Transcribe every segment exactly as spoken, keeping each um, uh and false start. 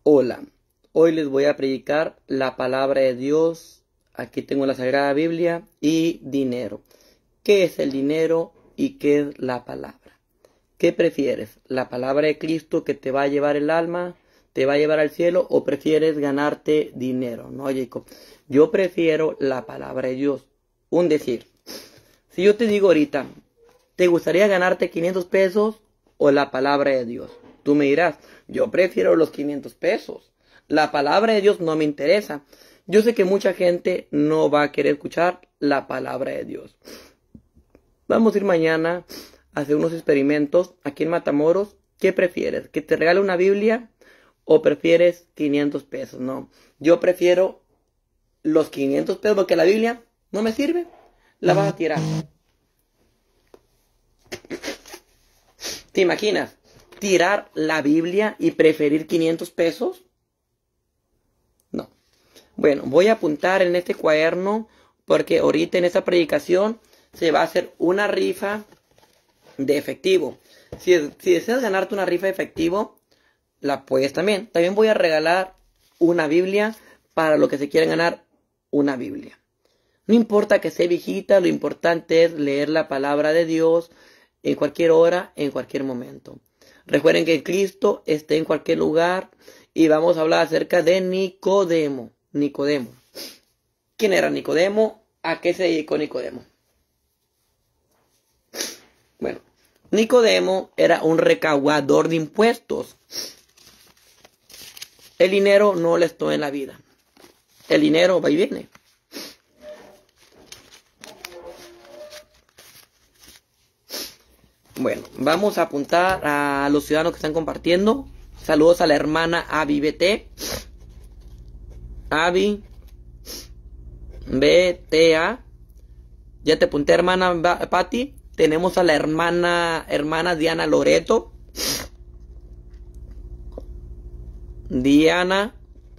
Hola, hoy les voy a predicar la palabra de Dios. Aquí tengo la Sagrada Biblia y dinero. ¿Qué es el dinero y qué es la palabra? ¿Qué prefieres? ¿La palabra de Cristo que te va a llevar el alma, te va a llevar al cielo, o prefieres ganarte dinero? No, Jacob. Yo prefiero la palabra de Dios. Un decir. Si yo te digo ahorita, ¿te gustaría ganarte quinientos pesos o la palabra de Dios? Tú me dirás, yo prefiero los quinientos pesos. La palabra de Dios no me interesa. Yo sé que mucha gente no va a querer escuchar la palabra de Dios. Vamos a ir mañana a hacer unos experimentos aquí en Matamoros. ¿Qué prefieres? ¿Que te regale una Biblia o prefieres quinientos pesos? No, yo prefiero los quinientos pesos porque la Biblia no me sirve. La vas a tirar. ¿Te imaginas? ¿Tirar la Biblia y preferir quinientos pesos? No. Bueno, voy a apuntar en este cuaderno porque ahorita en esta predicación se va a hacer una rifa de efectivo. Si, si deseas ganarte una rifa de efectivo, la puedes también. También voy a regalar una Biblia para los que se quieran ganar una Biblia. No importa que sea viejita, lo importante es leer la palabra de Dios en cualquier hora, en cualquier momento. Recuerden que Cristo está en cualquier lugar y vamos a hablar acerca de Nicodemo. Nicodemo. ¿Quién era Nicodemo? ¿A qué se dedicó Nicodemo? Bueno, Nicodemo era un recaudador de impuestos. El dinero no le estoy en la vida. El dinero va y viene. Bueno, vamos a apuntar a los ciudadanos que están compartiendo. Saludos a la hermana Avi B T. Avi B T A. Ya te apunté, hermana Patti. Tenemos a la hermana, hermana Diana Loreto. Diana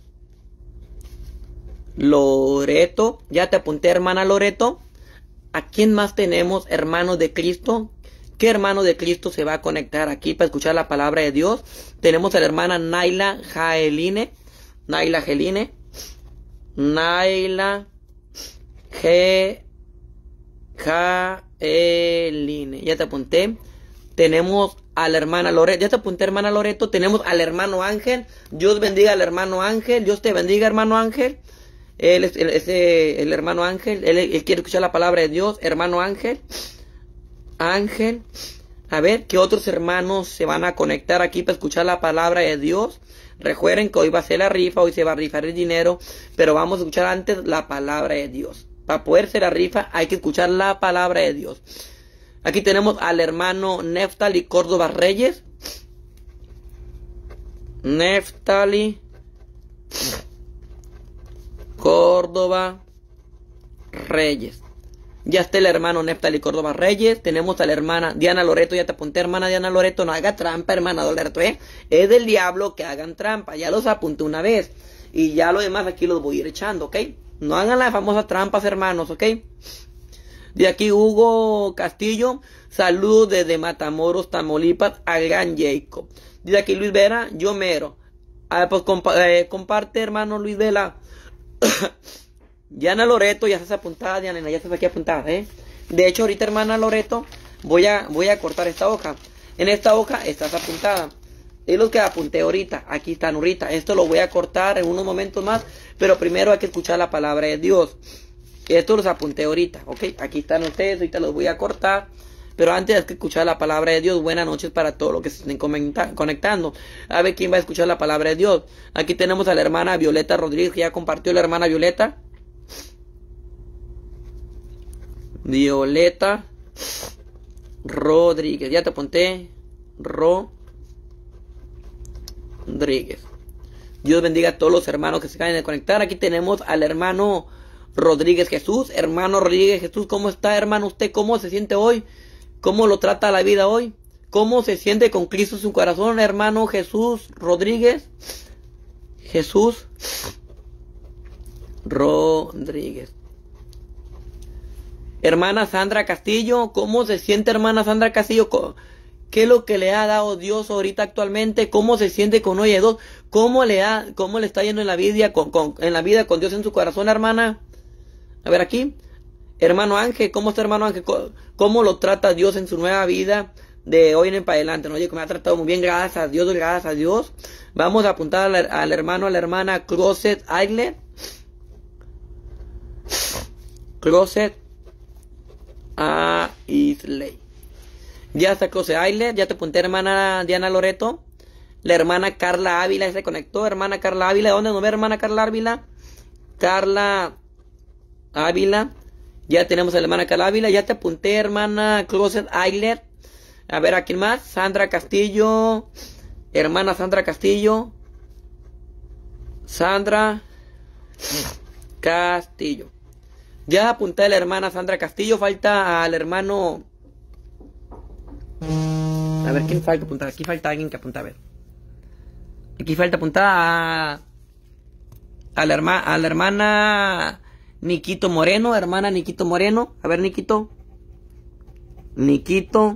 Loreto. Ya te apunté, hermana Loreto. ¿A quién más tenemos, hermanos de Cristo? ¿Qué hermano de Cristo se va a conectar aquí para escuchar la palabra de Dios? Tenemos a la hermana Naila Jaeline. Naila Geline. Naila G. Jaeline. Ya te apunté. Tenemos a la hermana Loreto. Ya te apunté, hermana Loreto. Tenemos al hermano Ángel. Dios bendiga al hermano Ángel. Dios te bendiga, hermano Ángel. Él es el, ese, el hermano Ángel. Él, él quiere escuchar la palabra de Dios. Hermano Ángel. Ángel. A ver, ¿qué otros hermanos se van a conectar aquí para escuchar la palabra de Dios? Recuerden que hoy va a ser la rifa, hoy se va a rifar el dinero, pero vamos a escuchar antes la palabra de Dios. Para poder hacer la rifa hay que escuchar la palabra de Dios. Aquí tenemos al hermano Neftali Córdoba Reyes. Neftali Córdoba Reyes. Ya está el hermano Neftali Córdoba Reyes. Tenemos a la hermana Diana Loreto. Ya te apunté, hermana Diana Loreto. No haga trampa, hermana Loreto, ¿eh? Es del diablo que hagan trampa. Ya los apunté una vez. Y ya lo demás aquí los voy a ir echando, ¿ok? No hagan las famosas trampas, hermanos, ¿ok? De aquí Hugo Castillo. Saludos desde Matamoros, Tamaulipas, al gran Jacob. De aquí Luis Vera. Yo mero. Ah, pues compa eh, comparte, hermano Luis Vela. Diana Loreto, ya estás apuntada, Diana, ya estás aquí apuntada, ¿eh? De hecho, ahorita, hermana Loreto, voy a, voy a cortar esta hoja. En esta hoja estás apuntada. Es lo que apunté ahorita, aquí están ahorita. Esto lo voy a cortar en unos momentos más, pero primero hay que escuchar la palabra de Dios. Esto los apunté ahorita, ¿ok? Aquí están ustedes, ahorita los voy a cortar. Pero antes hay que escuchar la palabra de Dios. Buenas noches para todos los que se estén conectando. A ver quién va a escuchar la palabra de Dios. Aquí tenemos a la hermana Violeta Rodríguez, que ya compartió la hermana Violeta. Violeta Rodríguez. Ya te apunté. Rodríguez. Dios bendiga a todos los hermanos que se acaban de conectar. Aquí tenemos al hermano Rodríguez Jesús. Hermano Rodríguez Jesús, ¿cómo está, hermano? ¿Usted cómo se siente hoy? ¿Cómo lo trata la vida hoy? ¿Cómo se siente con Cristo en su corazón, hermano Jesús Rodríguez? Jesús Rodríguez. Hermana Sandra Castillo, ¿cómo se siente, hermana Sandra Castillo? ¿Qué es lo que le ha dado Dios ahorita actualmente? ¿Cómo se siente con Oye Dos? ¿Cómo le ha, cómo le está yendo en la vida con, con, en la vida con Dios en su corazón, hermana? A ver aquí. Hermano Ángel, ¿cómo está hermano Ángel? ¿Cómo lo trata Dios en su nueva vida de hoy en para adelante? ¿No? Oye, que me ha tratado muy bien, gracias a Dios, gracias a Dios. Vamos a apuntar al, al hermano, a la hermana Closet Aigler. Closet Aisley. Ya está Closet Aigler, ya te apunté hermana Diana Loreto. La hermana Carla Ávila se conectó, hermana Carla Ávila. ¿Dónde nos ve hermana Carla Ávila? Carla Ávila. Ya tenemos a la hermana Carla Ávila. Ya te apunté, hermana Closet Aigler. A ver, ¿a quién más? Sandra Castillo. Hermana Sandra Castillo. Sandra Castillo. Ya apunté a la hermana Sandra Castillo. Falta al hermano... A ver, ¿quién falta apuntar? Aquí falta alguien que apunta, a ver. Aquí falta apuntar a... A la, herma, a la hermana... Niquito Moreno, hermana Niquito Moreno. A ver, Niquito. Niquito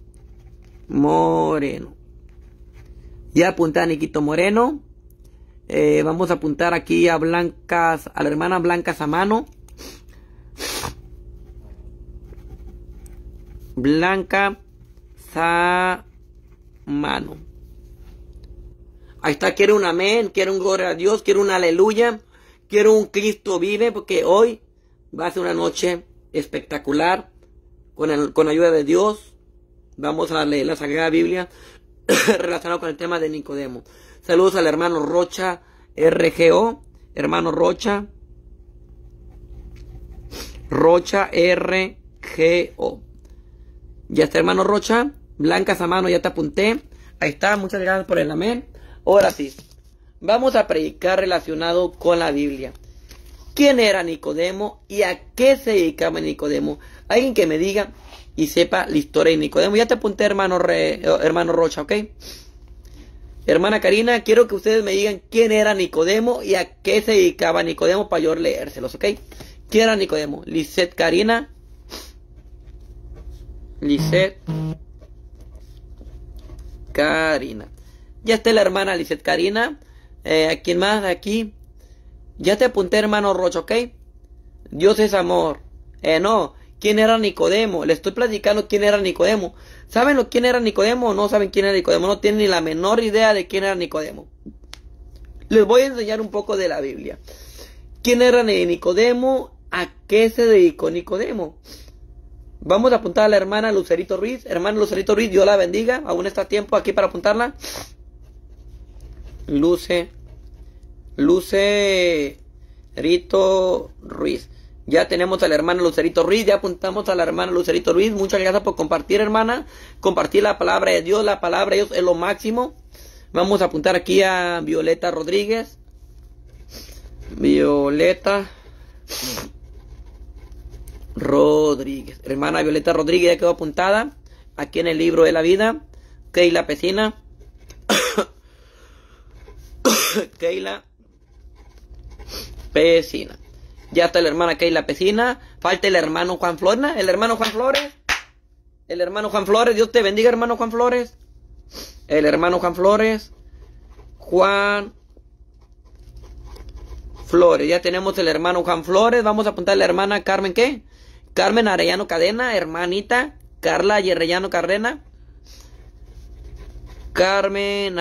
Moreno. Ya apunté a Niquito Moreno. Eh, vamos a apuntar aquí a Blancas, a la hermana Blanca Samano. Blanca Samano. Ahí está, quiero un amén, quiero un gloria a Dios, quiero un aleluya. Quiero un Cristo vive, porque hoy va a ser una noche espectacular. Con, el, con ayuda de Dios vamos a leer la Sagrada Biblia relacionado con el tema de Nicodemo. Saludos al hermano Rocha R G O. Hermano Rocha. Rocha R G O. Ya está hermano Rocha. Blanca Samano, ya te apunté. Ahí está, muchas gracias por el amén. Ahora sí. Vamos a predicar relacionado con la Biblia. ¿Quién era Nicodemo y a qué se dedicaba Nicodemo? Alguien que me diga y sepa la historia de Nicodemo. Ya te apunté, hermano, Re, hermano Rocha, ¿ok? Hermana Karina, quiero que ustedes me digan quién era Nicodemo y a qué se dedicaba Nicodemo para yo leérselos, ¿ok? ¿Quién era Nicodemo? Lisette Karina. Lisette Karina. Ya está la hermana Lisette Karina. Eh, ¿A quién más? Aquí. Ya te apunté, hermano Rocha, ¿ok? Dios es amor. Eh, no. ¿Quién era Nicodemo? Le estoy platicando quién era Nicodemo. ¿Saben lo quién era Nicodemo o no saben quién era Nicodemo? No tienen ni la menor idea de quién era Nicodemo. Les voy a enseñar un poco de la Biblia. ¿Quién era Nicodemo? ¿A qué se dedicó Nicodemo? Vamos a apuntar a la hermana Lucerito Ruiz. Hermana Lucerito Ruiz, Dios la bendiga. Aún está a tiempo aquí para apuntarla. Luce, Lucerito Ruiz. Ya tenemos a la hermana Lucerito Ruiz, ya apuntamos a la hermana Lucerito Ruiz. Muchas gracias por compartir, hermana. Compartir la palabra de Dios, la palabra de Dios es lo máximo. Vamos a apuntar aquí a Violeta Rodríguez. Violeta Rodríguez. Hermana Violeta Rodríguez ya quedó apuntada aquí en el libro de la vida. Keila Pesina. Keila Pesina. Ya está la hermana Keila Pesina. Falta el hermano Juan Flores. El hermano Juan Flores. El hermano Juan Flores. Dios te bendiga, hermano Juan Flores. El hermano Juan Flores. Juan Flores. Ya tenemos el hermano Juan Flores. Vamos a apuntar a la hermana Carmen, ¿qué? Carmen Arellano Cadena. Hermanita Carla Arellano Cadena. Carmen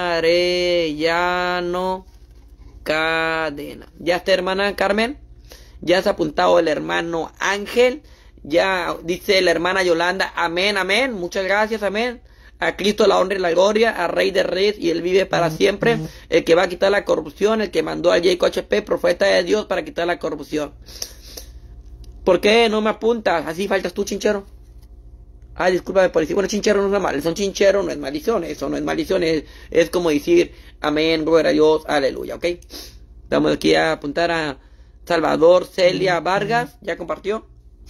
Arellano Cadena. Ya está, hermana Carmen. Ya se ha apuntado el hermano Ángel. Ya dice la hermana Yolanda. Amén, amén. Muchas gracias, amén. A Cristo la honra y la gloria, a Rey de Reyes, y Él vive para siempre. El que va a quitar la corrupción, el que mandó a Jacob H P, profeta de Dios, para quitar la corrupción. ¿Por qué no me apuntas? Así faltas tú, chinchero. Ah, discúlpame por decir, bueno, chinchero no es mal, son chinchero, no es maldición, eso no es maldición, es, es como decir, amén, gloria a Dios, aleluya, ¿ok? Vamos aquí a apuntar a Salvador Celia Vargas, ¿ya compartió?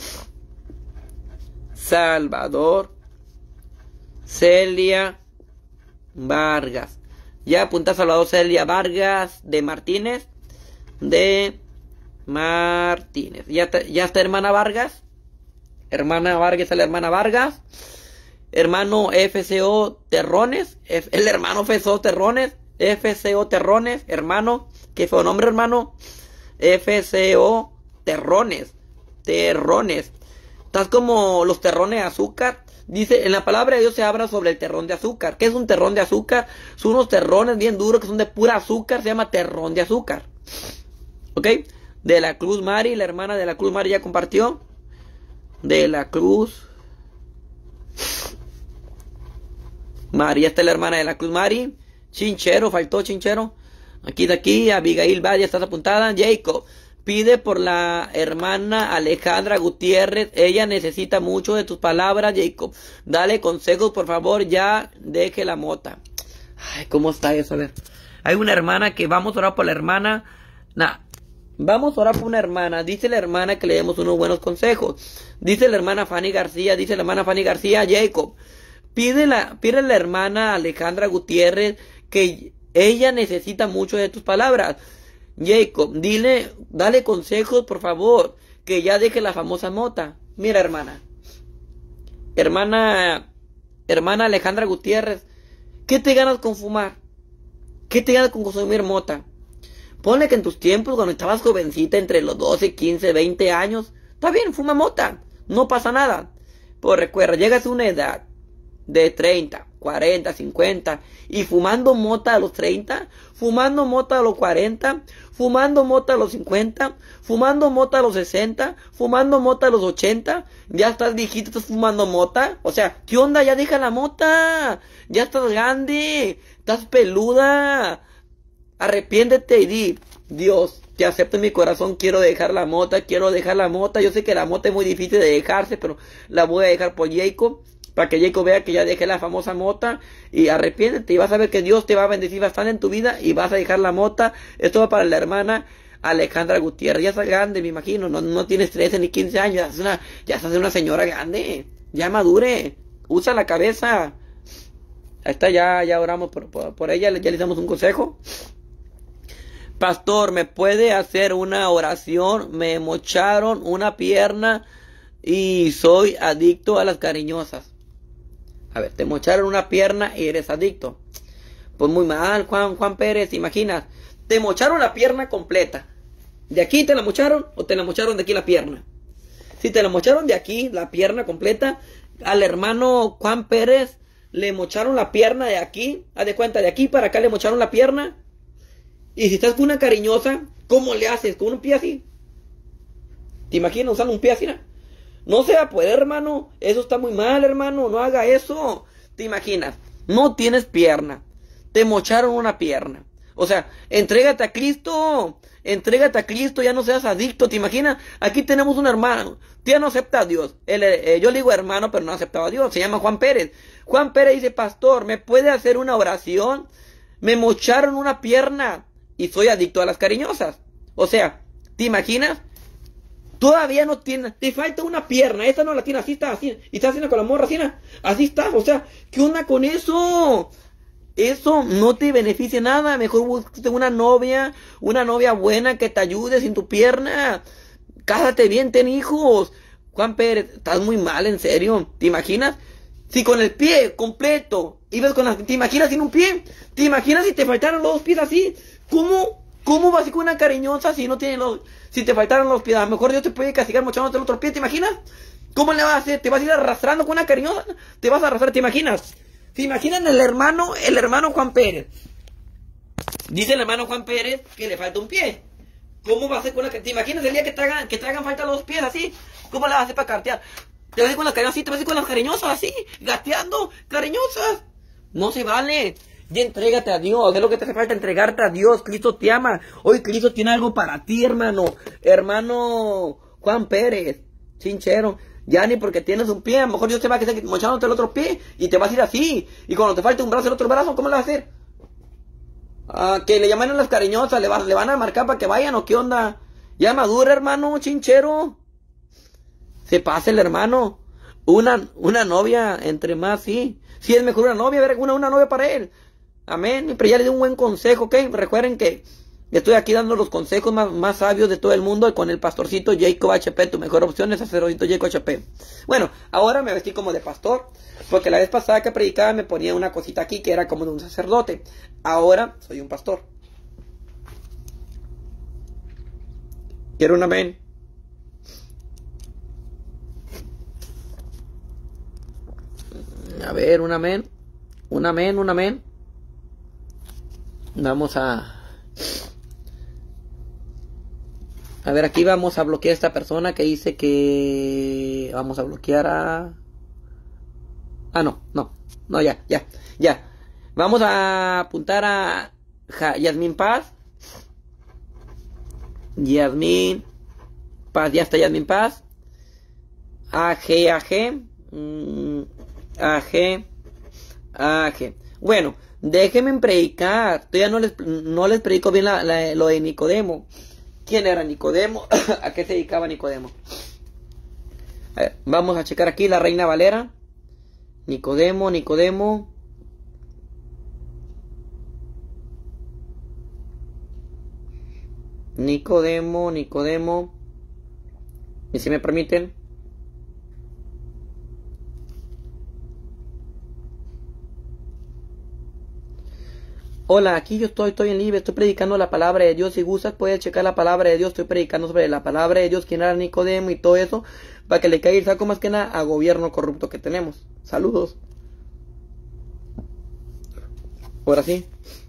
Salvador Celia Vargas, ya apunta Salvador Celia Vargas de Martínez, de Martínez, ya está, ya está hermana Vargas. Hermana Vargas, a la hermana Vargas. hermano F C O Terrones, el hermano F C O Terrones, F C O Terrones, hermano, qué fue nombre, hermano, F C O Terrones, terrones, estás como los terrones de azúcar. Dice, en la palabra de Dios se habla sobre el terrón de azúcar. ¿Qué es un terrón de azúcar? Son unos terrones bien duros que son de pura azúcar, se llama terrón de azúcar. ¿Ok? De la Cruz Mari, la hermana de la Cruz Mari ya compartió. De la Cruz María, esta es la hermana de la Cruz Mari. Chinchero, faltó Chinchero. Aquí de aquí, Abigail Valle, estás apuntada. Jacob, pide por la hermana Alejandra Gutiérrez. Ella necesita mucho de tus palabras, Jacob. Dale consejos, por favor, ya deje la mota. Ay, ¿cómo está eso? A ver. Hay una hermana que vamos a orar por la hermana. Nah. Vamos a orar por una hermana. Dice la hermana que le demos unos buenos consejos. Dice la hermana Fanny García. Dice la hermana Fanny García. Jacob, pide la, pide a la hermana Alejandra Gutiérrez que ella necesita mucho de tus palabras. Jacob, dile, dale consejos, por favor, que ya deje la famosa mota. Mira, hermana. Hermana, hermana Alejandra Gutiérrez, ¿qué te ganas con fumar? ¿Qué te ganas con consumir mota? Ponle que en tus tiempos, cuando estabas jovencita, entre los doce, quince, veinte años, está bien, fuma mota, no pasa nada. Pero recuerda, llegas a una edad de treinta, cuarenta, cincuenta, y fumando mota a los treinta, fumando mota a los cuarenta, fumando mota a los cincuenta, fumando mota a los sesenta, fumando mota a los ochenta, ya estás viejito, estás fumando mota. O sea, ¿qué onda? Ya deja la mota, ya estás grande, estás peluda. Arrepiéntete y di, Dios, te acepto en mi corazón, quiero dejar la mota, quiero dejar la mota. Yo sé que la mota es muy difícil de dejarse, pero la voy a dejar por Jacob, para que Jacob vea que ya dejé la famosa mota. Y arrepiéntete y vas a ver que Dios te va a bendecir bastante en tu vida y vas a dejar la mota. Esto va para la hermana Alejandra Gutiérrez. Ya estás grande, me imagino, no, no tienes trece ni quince años, ya estás una, ya estás una señora grande, ya madure, usa la cabeza. Ahí está, ya, ya oramos por, por, por ella, ya le damos un consejo. Pastor, ¿me puede hacer una oración? Me mocharon una pierna y soy adicto a las cariñosas. A ver, te mocharon una pierna y eres adicto. Pues muy mal, Juan, Juan Pérez, ¿te imaginas? Te mocharon la pierna completa. ¿De aquí te la mocharon o te la mocharon de aquí la pierna? Si te la mocharon de aquí, la pierna completa, al hermano Juan Pérez le mocharon la pierna de aquí. Haz de cuenta, de aquí para acá le mocharon la pierna. Y si estás con una cariñosa, ¿cómo le haces? ¿Con un pie así? ¿Te imaginas usando un pie así? No se va a poder, hermano. Eso está muy mal, hermano. No haga eso. ¿Te imaginas? No tienes pierna. Te mocharon una pierna. O sea, entrégate a Cristo. Entrégate a Cristo. Ya no seas adicto. ¿Te imaginas? Aquí tenemos un hermano. Ya no acepta a Dios. Él, eh, yo le digo hermano, pero no aceptaba a Dios. Se llama Juan Pérez. Juan Pérez dice, pastor, ¿me puede hacer una oración? Me mocharon una pierna y soy adicto a las cariñosas. O sea, ¿te imaginas? Todavía no tiene, te falta una pierna, esta no la tiene, así está, así, y estás haciendo con la morra, así, así estás, o sea, ¿qué onda con eso? Eso no te beneficia nada, mejor busque una novia, una novia buena que te ayude sin tu pierna, cásate bien, ten hijos. Juan Pérez, estás muy mal, en serio, ¿te imaginas? Si con el pie completo, ibas con las, ¿te imaginas sin un pie? ¿Te imaginas si te faltaron los dos pies así? ¿Cómo? ¿Cómo vas a ir con una cariñosa si no tiene los, si te faltaron los pies? A lo mejor Dios te puede castigar mochándote el otro pie, ¿te imaginas? ¿Cómo le vas a hacer? ¿Te vas a ir arrastrando con una cariñosa? ¿Te vas a arrastrar? ¿Te imaginas? ¿Se imaginan el hermano, el hermano Juan Pérez? Dice el hermano Juan Pérez que le falta un pie. ¿Cómo va a hacer con una, te imaginas el día que te hagan, que te hagan falta los pies así? ¿Cómo le vas a hacer para cartear? ¿Te vas a ir con las cariñosas así? ¿Te vas a ir con las cariñosas así? Gateando, cariñosas. No se vale. Ya entrégate a Dios, es lo que te hace falta, entregarte a Dios. Cristo te ama. Hoy Cristo tiene algo para ti, hermano. Hermano Juan Pérez, Chinchero. Ya ni porque tienes un pie, a lo mejor Dios te va a quedar mochándote el otro pie y te vas a ir así. Y cuando te falte un brazo, el otro brazo, ¿cómo le vas a hacer? Ah, que le llaman a las cariñosas, le van, le van a marcar para que vayan o qué onda. Ya madura, hermano, Chinchero. Se pasa el hermano. Una, una novia, entre más, sí. Sí es mejor una novia, ver, una, una novia para él. Amén. Pero ya le di un buen consejo, ¿ok? Recuerden que Estoy aquí dando los consejos más, más sabios de todo el mundo con el pastorcito Jacob H P. Tu mejor opción es sacerdotito Jacob H P. Bueno, ahora me vestí como de pastor, porque la vez pasada que predicaba me ponía una cosita aquí que era como de un sacerdote. Ahora soy un pastor. Quiero un amén. A ver, un amén. Un amén, un amén. Vamos a... A ver, aquí vamos a bloquear a esta persona que dice que... Vamos a bloquear a... Ah, no, no. No, ya, ya, ya. Vamos a apuntar a ja, Yasmín Paz. Yasmín Paz, ya está Yasmín Paz. A G, A G. Mm, A G. A G. Bueno, déjenme predicar. Todavía no les, no les predico bien la, la, lo de Nicodemo. ¿Quién era Nicodemo? ¿A qué se dedicaba Nicodemo? A ver, vamos a checar aquí la Reina Valera. Nicodemo, Nicodemo. Nicodemo, Nicodemo. ¿Y si me permiten? Hola, aquí yo estoy, estoy en libre, estoy predicando la palabra de Dios. Si gustas, puedes checar la palabra de Dios. Estoy predicando sobre la palabra de Dios, quién era Nicodemo y todo eso, para que le caiga el saco más que nada a gobierno corrupto que tenemos. Saludos. Ahora sí.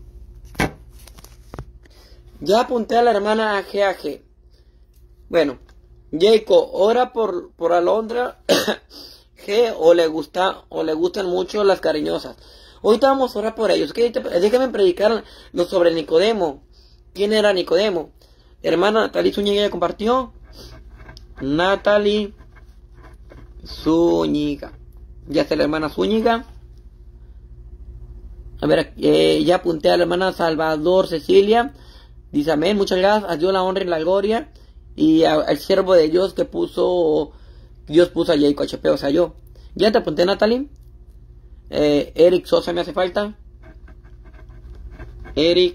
Ya apunté a la hermana A G A G. Bueno, Jacob, ora por, por Alondra G, o le gusta, o le gustan mucho las cariñosas. Ahorita vamos a orar por ellos. ¿Okay? Déjenme predicar lo sobre Nicodemo. ¿Quién era Nicodemo? Hermana Natalie Zúñiga ya compartió. Natalie Zúñiga. Ya está la hermana Zúñiga. A ver, eh, ya apunté a la hermana Salvador Cecilia. Dice amén. Muchas gracias. A Dios la honra y la gloria. Y al siervo de Dios que puso, Dios puso a Jacob H P, o sea yo. Ya te apunté, Natalie. Eh, Eric Sosa me hace falta. Eric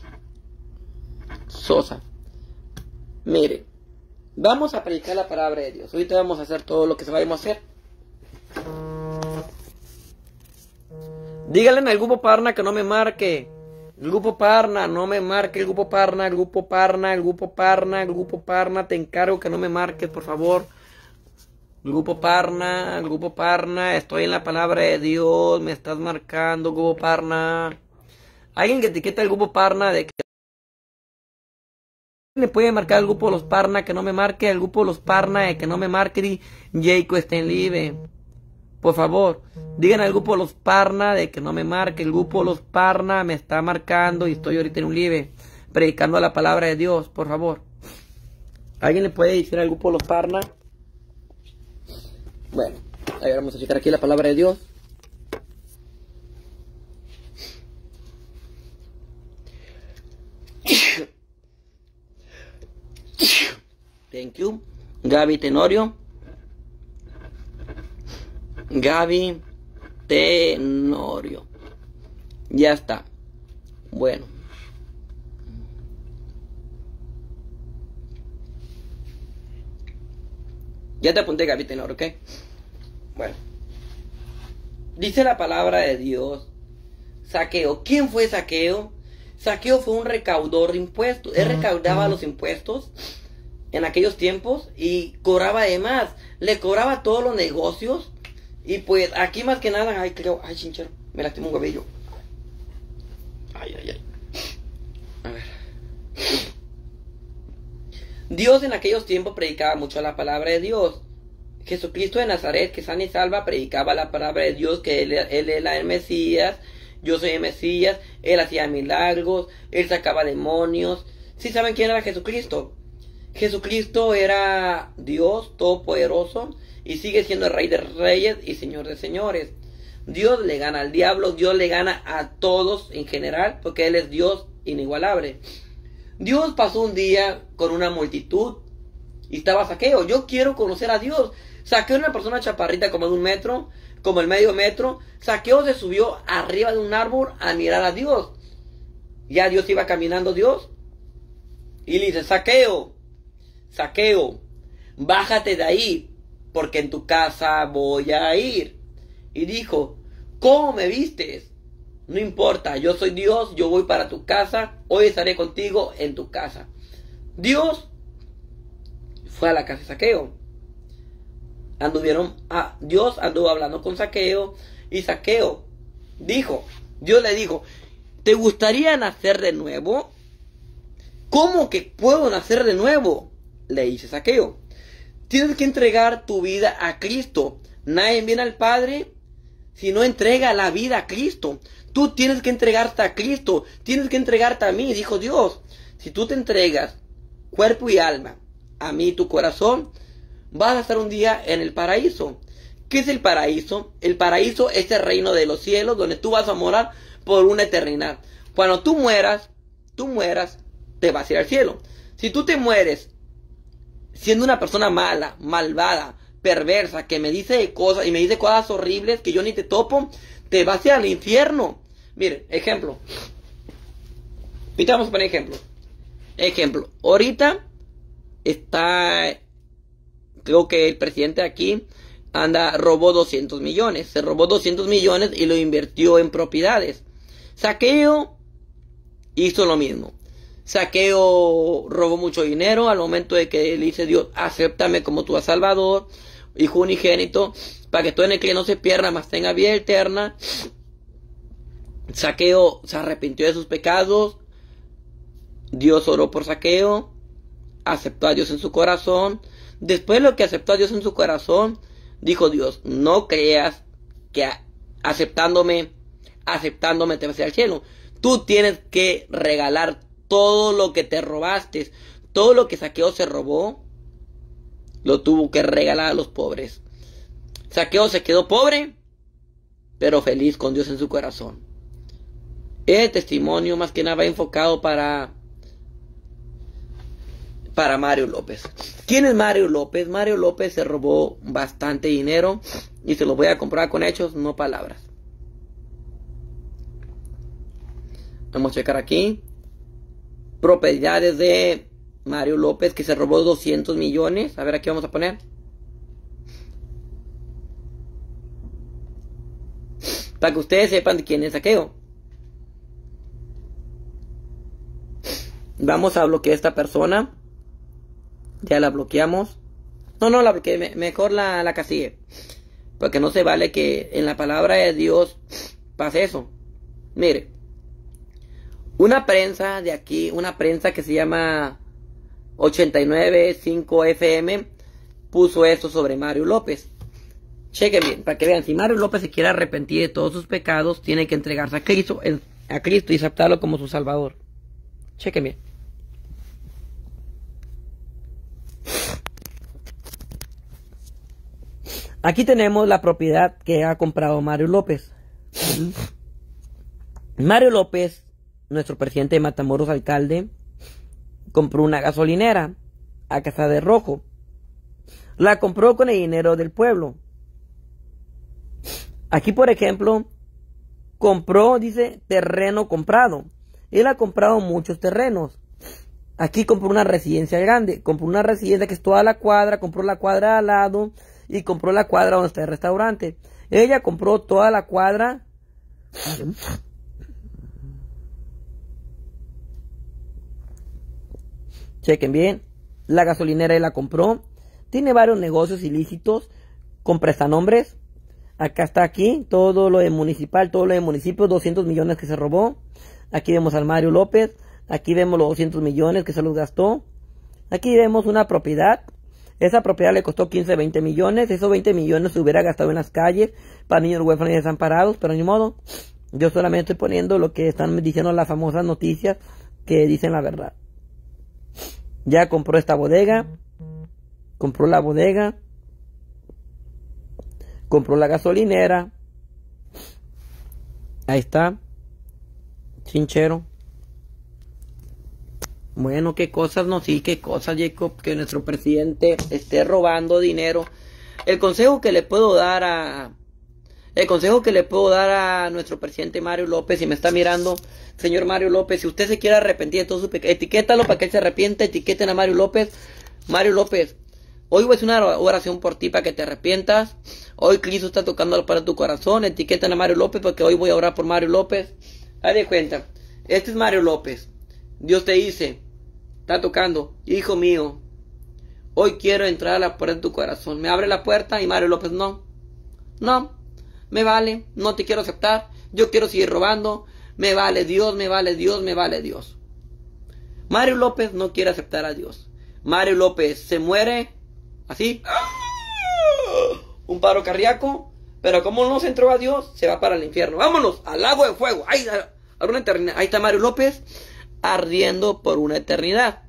Sosa. Mire, vamos a predicar la palabra de Dios. Ahorita vamos a hacer todo lo que se vayamos a hacer. Díganle al grupo Parna que no me marque. El grupo Parna, no me marque. El grupo Parna, el grupo Parna, el grupo Parna, el grupo Parna. Te encargo que no me marques, por favor. Grupo Parna, Grupo Parna, estoy en la palabra de Dios, me estás marcando, Grupo Parna. Alguien que etiqueta el Grupo Parna de que le puede marcar al grupo Los Parna que no me marque, al grupo Los Parna de que no me marque y Jacob está en libre. Por favor, digan al grupo Los Parna de que no me marque, el grupo Los Parna me está marcando y estoy ahorita en un libre, predicando la palabra de Dios, por favor. ¿Alguien le puede decir al grupo Los Parna? Bueno, ahí vamos a checar aquí la palabra de Dios. Thank you. Gaby Tenorio. Gaby Tenorio. Ya está. Bueno. Ya te apunté, Gaby Tenorio, ¿ok? Bueno. Dice la palabra de Dios. Saqueo. ¿Quién fue Saqueo? Saqueo fue un recaudador de impuestos. Él recaudaba los impuestos en aquellos tiempos y cobraba además. Le cobraba todos los negocios. Y pues aquí más que nada, ay, creo, ay, chinchero, me lastimó un cabello. Ay, ay, ay. A ver. Dios en aquellos tiempos predicaba mucho la palabra de Dios. Jesucristo de Nazaret, que sana y salva, predicaba la palabra de Dios, que él, él era el Mesías. Yo soy el Mesías. Él hacía milagros. Él sacaba demonios. ¿Sí saben quién era Jesucristo? Jesucristo era Dios todopoderoso y sigue siendo el Rey de Reyes y Señor de Señores. Dios le gana al diablo. Dios le gana a todos en general, porque Él es Dios inigualable. Dios pasó un día con una multitud y estaba Saqueo. Yo quiero conocer a Dios. Saqueo era una persona chaparrita como de un metro, como el medio metro. Saqueo se subió arriba de un árbol a mirar a Dios. Ya Dios iba caminando Dios y le dice, Zaqueo, Zaqueo, bájate de ahí, porque en tu casa voy a ir. Y dijo, ¿cómo me vistes? No importa, yo soy Dios, yo voy para tu casa, hoy estaré contigo en tu casa. Dios fue a la casa de Zaqueo. Anduvieron, ah, Dios anduvo hablando con Zaqueo, y Zaqueo dijo, Dios le dijo, ¿te gustaría nacer de nuevo? ¿Cómo que puedo nacer de nuevo? Le dice Zaqueo. Tienes que entregar tu vida a Cristo. Nadie viene al Padre si no entrega la vida a Cristo. Tú tienes que entregarte a Cristo. Tienes que entregarte a mí, dijo Dios. Si tú te entregas cuerpo y alma a mí, tu corazón, vas a estar un día en el paraíso. ¿Qué es el paraíso? El paraíso es el reino de los cielos, donde tú vas a morar por una eternidad. Cuando tú mueras, tú mueras, te vas a ir al cielo. Si tú te mueres siendo una persona mala, malvada, perversa, que me dice cosas y me dice cosas horribles que yo ni te topo, te vas a ir al infierno. Mire, ejemplo. Ahorita vamos a poner ejemplo. Ejemplo. Ahorita está, creo que el presidente aquí anda, robó doscientos millones. Se robó doscientos millones y lo invirtió en propiedades. Zaqueo hizo lo mismo. Zaqueo robó mucho dinero al momento de que le dice Dios, acéptame como tu Salvador, hijo unigénito, para que todo en el que no se pierda, mas tenga vida eterna. Zaqueo se arrepintió de sus pecados. Dios oró por Zaqueo, aceptó a Dios en su corazón. Después de lo que aceptó a Dios en su corazón, dijo Dios, no creas que aceptándome, aceptándome te vas a ir al cielo. Tú tienes que regalar todo lo que te robaste. Todo lo que Zaqueo se robó, lo tuvo que regalar a los pobres. Zaqueo se quedó pobre, pero feliz con Dios en su corazón. El testimonio más que nada va enfocado para, para Mario López. ¿Quién es Mario López? Mario López se robó bastante dinero y se lo voy a comprobar con hechos, no palabras. Vamos a checar aquí. Propiedades de Mario López, que se robó doscientos millones. A ver, aquí vamos a poner. Para que ustedes sepan de quién es Zaqueo. Vamos a bloquear a esta persona. Ya la bloqueamos. No, no, la bloqueé. Me, mejor la, la casille. Porque no se vale que en la palabra de Dios pase eso. Mire. Una prensa de aquí, una prensa que se llama ochenta y nueve punto cinco F M, puso esto sobre Mario López. Chequen bien, para que vean, si Mario López se quiere arrepentir de todos sus pecados, tiene que entregarse a Cristo, a Cristo y aceptarlo como su Salvador. Chequen bien. Aquí tenemos la propiedad que ha comprado Mario López. Mario López, nuestro presidente de Matamoros, alcalde, compró una gasolinera a Casa de Rojo. La compró con el dinero del pueblo. Aquí, por ejemplo, compró, dice, terreno comprado. Él ha comprado muchos terrenos. Aquí compró una residencia grande. Compró una residencia que es toda la cuadra. Compró la cuadra al lado. Y compró la cuadra donde está el restaurante. Ella compró toda la cuadra. Chequen bien. La gasolinera él la compró. Tiene varios negocios ilícitos con prestanombres. Acá está aquí. Todo lo de municipal. Todo lo de municipio. doscientos millones que se robó. Aquí vemos al Mario López. Aquí vemos los doscientos millones que se los gastó. Aquí vemos una propiedad. Esa propiedad le costó quince, veinte millones. Esos veinte millones se hubiera gastado en las calles para niños huérfanos y desamparados. Pero ni modo. Yo solamente estoy poniendo lo que están diciendo las famosas noticias que dicen la verdad. Ya compró esta bodega. Compró la bodega. Compró la gasolinera. Ahí está. Chinchero. Bueno, qué cosas, no, sí, qué cosas, Jacob, que nuestro presidente esté robando dinero. El consejo que le puedo dar a... El consejo que le puedo dar a nuestro presidente Mario López, si me está mirando, señor Mario López, si usted se quiere arrepentir de todo su pecado, etiquétalo para que él se arrepienta, etiqueten a Mario López. Mario López, hoy voy a hacer una oración por ti para que te arrepientas. Hoy Cristo está tocando para tu corazón, etiqueten a Mario López porque hoy voy a orar por Mario López. Haz de cuenta, este es Mario López. Dios te dice, está tocando, hijo mío, hoy quiero entrar a la puerta de tu corazón. Me abre la puerta y Mario López, no, no, me vale, no te quiero aceptar, yo quiero seguir robando, me vale Dios, me vale Dios, me vale Dios. Mario López no quiere aceptar a Dios. Mario López se muere, así, un paro cardíaco, pero como no se entró a Dios, se va para el infierno. Vámonos, al lago de fuego, ahí, a una eternidad. Ahí está Mario López, ardiendo por una eternidad.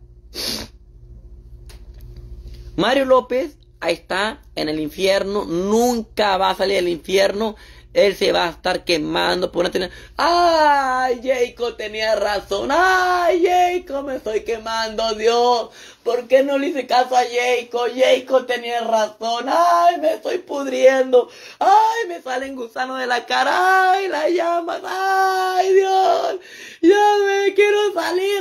Mario López, ahí está, en el infierno, nunca va a salir del infierno, él se va a estar quemando por una eternidad. ¡Ay, Jacob tenía razón! ¡Ay, Jacob, me estoy quemando, Dios! ¿Por qué no le hice caso a Jacob? Jacob tenía razón. ¡Ay, me estoy pudriendo! ¡Ay, me salen gusanos de la cara! ¡Ay, las llamas! ¡Ay, Dios! ¡Ya me quiero salir!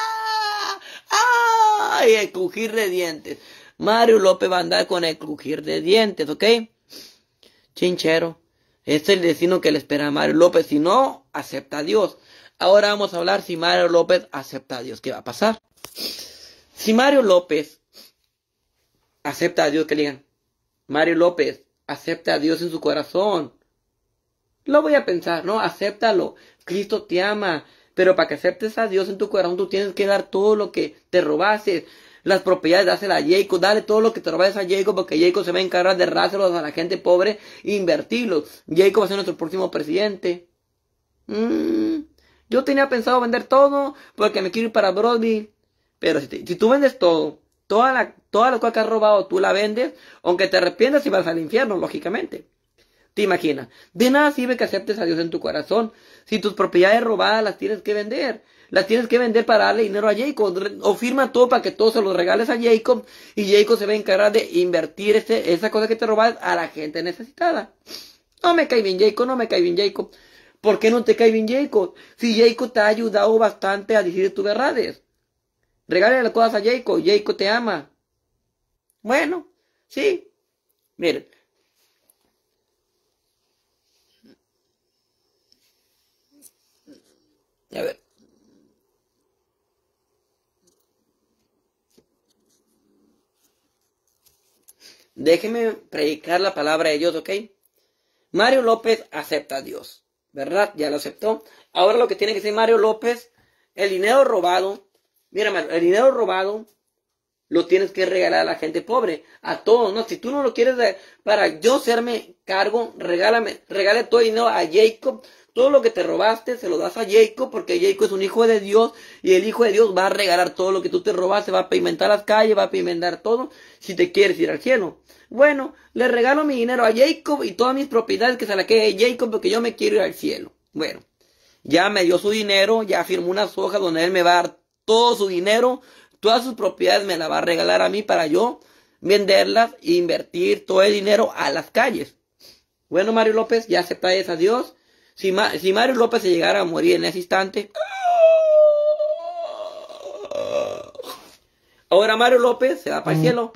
¡Ah! ¡Ay, el crujir de dientes! Mario López va a andar con el crujir de dientes, ¿ok? Chinchero. Este es el destino que le espera a Mario López. Si no, acepta a Dios. Ahora vamos a hablar si Mario López acepta a Dios. ¿Qué va a pasar? Si Mario López acepta a Dios, que le digan, Mario López, acepta a Dios en su corazón. Lo voy a pensar, ¿no? Acéptalo. Cristo te ama. Pero para que aceptes a Dios en tu corazón, tú tienes que dar todo lo que te robaste. Las propiedades, dásela a Jacob, dale todo lo que te robas a Jacob, porque Jacob se va a encargar de dárselos a la gente pobre e invertirlos. Jacob va a ser nuestro próximo presidente. Mm, yo tenía pensado vender todo, porque me quiero ir para Broadville. Pero si, te, si tú vendes todo, toda la, toda la cosa que has robado, tú la vendes, aunque te arrepientas y vas al infierno, lógicamente. ¿Te imaginas? De nada sirve que aceptes a Dios en tu corazón, si tus propiedades robadas las tienes que vender. Las tienes que vender para darle dinero a Jacob. O firma todo para que todo se lo regales a Jacob. Y Jacob se va a encargar de invertir ese, esa cosa que te robas a la gente necesitada. No me cae bien Jacob, no me cae bien Jacob. ¿Por qué no te cae bien Jacob? Si Jacob te ha ayudado bastante a decir tus verdades. Regálale las cosas a Jacob. Jacob te ama. Bueno, sí. Miren. A ver. Déjeme predicar la palabra de Dios, ¿ok? Mario López acepta a Dios, ¿verdad? Ya lo aceptó. Ahora lo que tiene que decir Mario López, el dinero robado, mira, Mario, el dinero robado lo tienes que regalar a la gente pobre, a todos, ¿no? Si tú no lo quieres, de, para yo serme cargo, regálame, regale todo el dinero a Jacob. Todo lo que te robaste se lo das a Jacob, porque Jacob es un hijo de Dios, y el hijo de Dios va a regalar todo lo que tú te robaste, va a pavimentar las calles, va a pavimentar todo, si te quieres ir al cielo. Bueno, le regalo mi dinero a Jacob y todas mis propiedades que se la quede Jacob, porque yo me quiero ir al cielo. Bueno, ya me dio su dinero, ya firmó unas hojas donde él me va a dar todo su dinero, todas sus propiedades me las va a regalar a mí para yo venderlas e invertir todo el dinero a las calles. Bueno, Mario López, ya aceptáis a Dios. Si, Ma si Mario López se llegara a morir en ese instante, ahora Mario López se va para el cielo.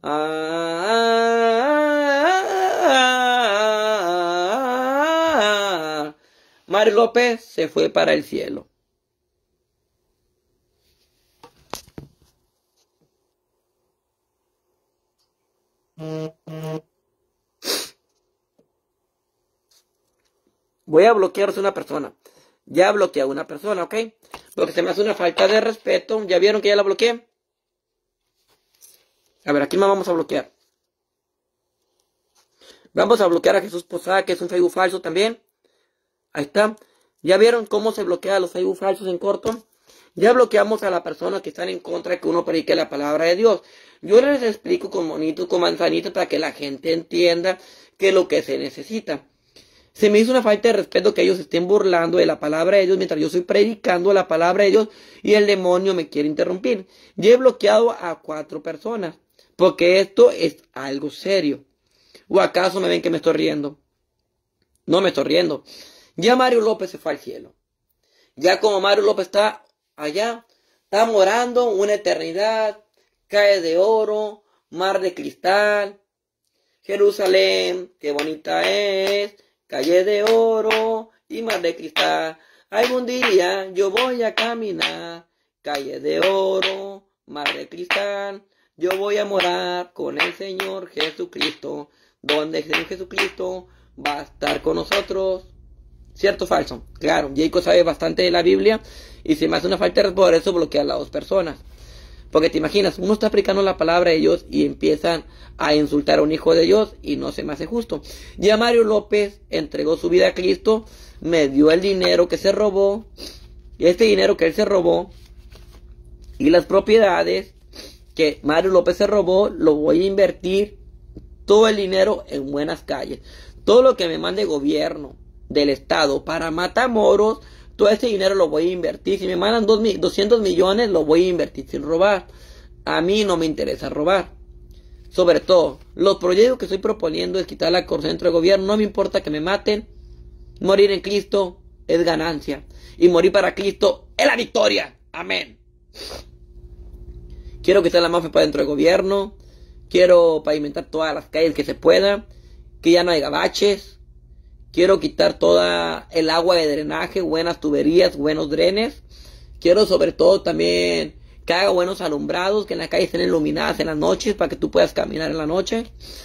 Mario López se fue para el cielo. Voy a bloquear a una persona. Ya bloqueé a una persona, ¿ok? Porque se me hace una falta de respeto. ¿Ya vieron que ya la bloqueé? A ver, aquí más vamos a bloquear. Vamos a bloquear a Jesús Posada, que es un Facebook falso también. Ahí está. ¿Ya vieron cómo se bloquea los Facebook falsos en corto? Ya bloqueamos a la persona que están en contra de que uno predique la palabra de Dios. Yo les explico con monitos, con manzanitas, para que la gente entienda qué es lo que se necesita. Se me hizo una falta de respeto que ellos estén burlando de la palabra de Dios mientras yo estoy predicando la palabra de Dios y el demonio me quiere interrumpir. Yo he bloqueado a cuatro personas porque esto es algo serio. ¿O acaso me ven que me estoy riendo? No me estoy riendo. Ya Mario López se fue al cielo. Ya como Mario López está allá, está morando una eternidad, calle de oro, mar de cristal, Jerusalén, qué bonita es, calle de oro y mar de cristal. Algún día yo voy a caminar, calle de oro, mar de cristal. Yo voy a morar con el Señor Jesucristo, donde el Señor Jesucristo va a estar con nosotros. ¿Cierto o falso? Claro, Jacob sabe bastante de la Biblia y se me hace una falta de por eso bloquea a las dos personas. Porque te imaginas, uno está aplicando la palabra de Dios y empiezan a insultar a un hijo de Dios y no se me hace justo. Ya Mario López entregó su vida a Cristo, me dio el dinero que se robó, y este dinero que él se robó y las propiedades que Mario López se robó, lo voy a invertir todo el dinero en buenas calles. Todo lo que me mande gobierno del estado para Matamoros, todo ese dinero lo voy a invertir. Si me mandan doscientos millones, lo voy a invertir sin robar. A mí no me interesa robar. Sobre todo, los proyectos que estoy proponiendo es quitar la concentro de gobierno. No me importa que me maten. Morir en Cristo es ganancia. Y morir para Cristo es la victoria. Amén. Quiero quitar la mafia para dentro del gobierno. Quiero pavimentar todas las calles que se pueda. Que ya no haya baches. Quiero quitar toda el agua de drenaje, buenas tuberías, buenos drenes. Quiero sobre todo también que haga buenos alumbrados, que en la calle estén iluminadas en las noches para que tú puedas caminar en la noche.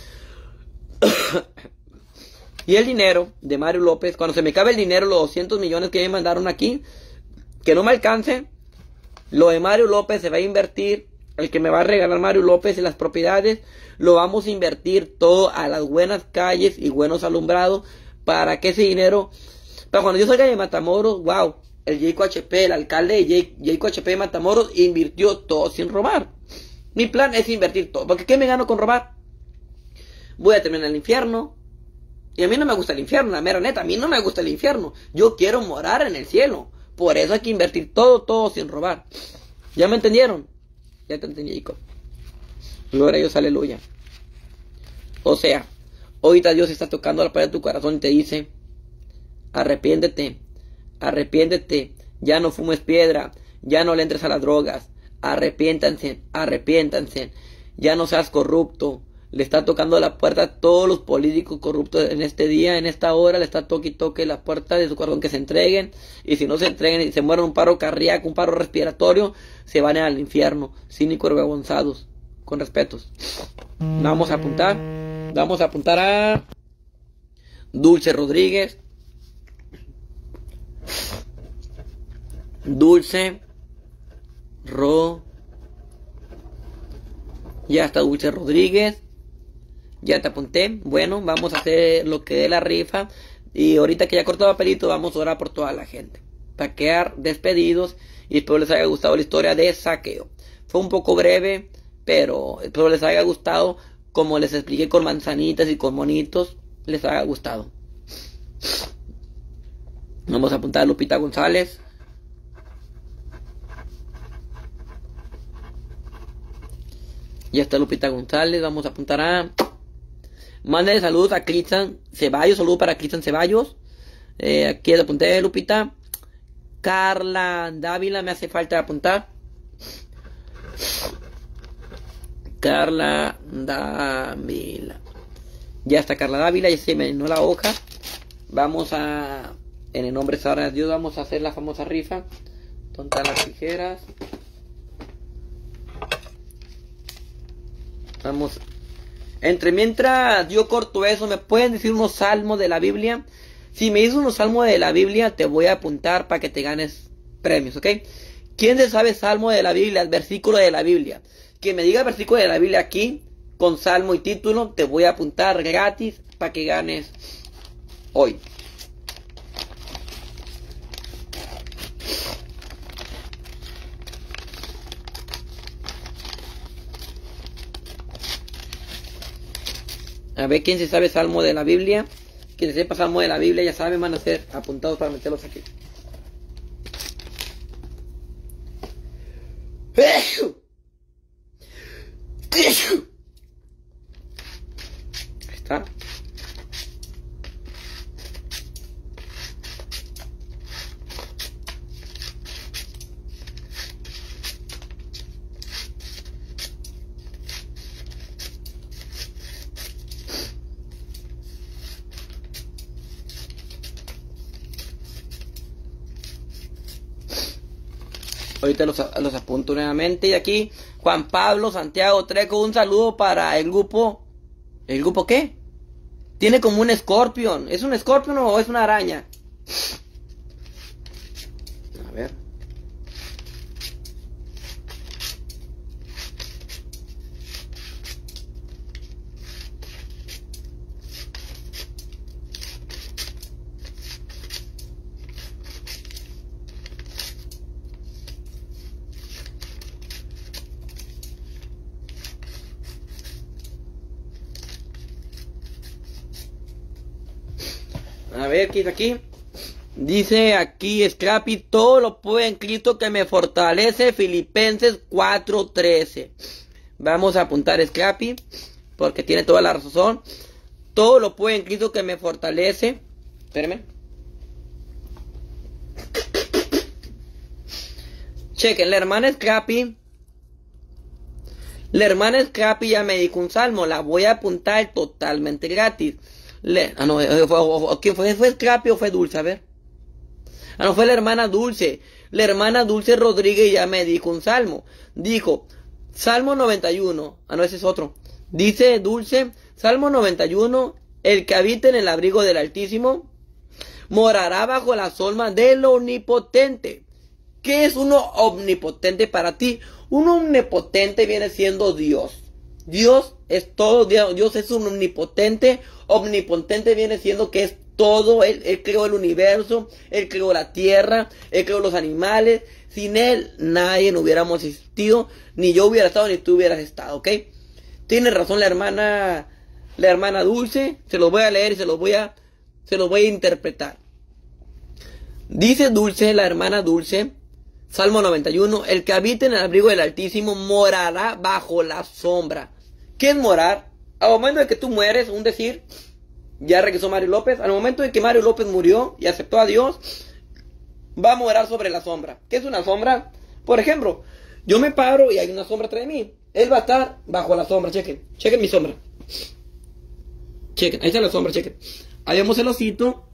Y el dinero de Mario López, cuando se me acabe el dinero, los doscientos millones que me mandaron aquí, que no me alcance, lo de Mario López se va a invertir, el que me va a regalar Mario López y las propiedades, lo vamos a invertir todo a las buenas calles y buenos alumbrados, para que ese dinero, para cuando yo salga de Matamoros, wow, el Jacob H P, el alcalde de Jacob H P de Matamoros, invirtió todo sin robar. Mi plan es invertir todo, porque ¿qué me gano con robar? Voy a terminar en el infierno, y a mí no me gusta el infierno, la mera neta, a mí no me gusta el infierno, yo quiero morar en el cielo, por eso hay que invertir todo, todo sin robar. ¿Ya me entendieron? Ya te entendí, Jacob. Gloria a Dios, aleluya. O sea, ahorita Dios está tocando la pared de tu corazón y te dice, arrepiéntete, arrepiéntete, ya no fumes piedra, ya no le entres a las drogas, arrepiéntanse, arrepiéntanse, ya no seas corrupto. Le está tocando la puerta a todos los políticos corruptos en este día, en esta hora, le está toque y toque la puerta de su corazón que se entreguen, y si no se entreguen y se mueren un paro cardíaco, un paro respiratorio, se van al infierno, cínicos y avergonzados, con respetos. Vamos a apuntar. Vamos a apuntar a Dulce Rodríguez. Dulce Ro. Ya está Dulce Rodríguez. Ya te apunté. Bueno, vamos a hacer lo que es la rifa. Y ahorita que ya cortó papelito, vamos a orar por toda la gente. Para quedar despedidos. Y espero les haya gustado la historia de saqueo. Fue un poco breve, pero espero les haya gustado. Como les expliqué con manzanitas y con monitos, les haya gustado. Vamos a apuntar a Lupita González. Ya está Lupita González. Vamos a apuntar a... Mándale saludos a Cristian Ceballos. Saludos para Cristian Ceballos. Eh, aquí les apunté, Lupita. Carla Dávila, me hace falta apuntar. Carla Dávila. Ya está Carla Dávila, ya se me llenó la hoja. Vamos a, en el nombre de Dios, vamos a hacer la famosa rifa. ¿Dónde están las tijeras? Vamos. Entre mientras yo corto eso, ¿me pueden decir unos salmos de la Biblia? Si me dices unos salmos de la Biblia, te voy a apuntar para que te ganes premios, ¿ok? ¿Quién se sabe salmo de la Biblia, el versículo de la Biblia? Que me diga el versículo de la Biblia aquí, con salmo y título, te voy a apuntar gratis para que ganes hoy. A ver quién se sabe salmo de la Biblia. Quien se sepa salmo de la Biblia, ya saben, van a ser apuntados para meterlos aquí. Ahí está. Ahorita los, los apunto nuevamente. Y aquí Juan Pablo Santiago Treco, un saludo para el grupo. ¿El grupo qué? Tiene como un escorpión. ¿Es un escorpión o es una araña? A ver. A ver, ¿qué dice aquí? Dice aquí Scrappy, todo lo puedo en Cristo que me fortalece, Filipenses cuatro trece. Vamos a apuntar Scrappy, porque tiene toda la razón. Todo lo puedo en Cristo que me fortalece. Espérenme. Chequen, la hermana Scrappy. La hermana Scrappy ya me dijo un salmo, la voy a apuntar totalmente gratis. Le, ah, no, fue, ¿quién fue? ¿Fue Scrappy o fue Dulce? A ver. Ah, no, fue la hermana Dulce. La hermana Dulce Rodríguez ya me dijo un salmo. Dijo, Salmo noventa y uno. Ah, no, ese es otro. Dice Dulce, Salmo noventa y uno, el que habita en el abrigo del Altísimo, morará bajo la sombra del Omnipotente. ¿Qué es uno omnipotente para ti? Uno omnipotente viene siendo Dios. Dios es todo, Dios es un omnipotente. Omnipotente viene siendo que es todo. Él, él creó el universo, Él creó la tierra, Él creó los animales. Sin Él nadie no hubiéramos existido, ni yo hubiera estado, ni tú hubieras estado, ¿ok? Tiene razón la hermana, la hermana Dulce. Se los voy a leer y se los voy a, se los voy a interpretar. Dice Dulce, la hermana Dulce, Salmo noventa y uno, el que habita en el abrigo del Altísimo morará bajo la sombra. ¿Qué es morar? Al momento de que tú mueres, un decir, ya regresó Mario López, al momento de que Mario López murió y aceptó a Dios, va a morar sobre la sombra. ¿Qué es una sombra? Por ejemplo, yo me paro y hay una sombra atrás de mí. Él va a estar bajo la sombra, chequen, chequen mi sombra. Chequen, ahí está la sombra, chequen. Ahí vemos el osito.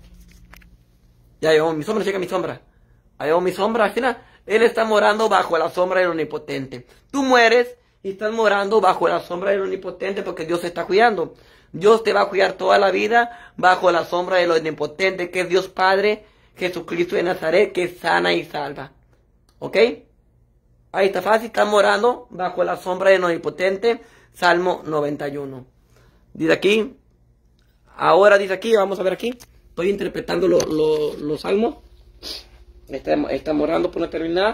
Ya vemos mi sombra, chequen mi sombra. Ahí vemos mi sombra, al final. Él está morando bajo la sombra del Omnipotente. Tú mueres y estás morando bajo la sombra del Omnipotente porque Dios te está cuidando. Dios te va a cuidar toda la vida bajo la sombra del Omnipotente, que es Dios Padre, Jesucristo de Nazaret, que sana y salva. ¿Ok? Ahí está fácil, estás morando bajo la sombra del Omnipotente. Salmo noventa y uno. Dice aquí, ahora dice aquí, vamos a ver aquí. Estoy interpretando lo, lo, los salmos. Está, está morando por una eternidad.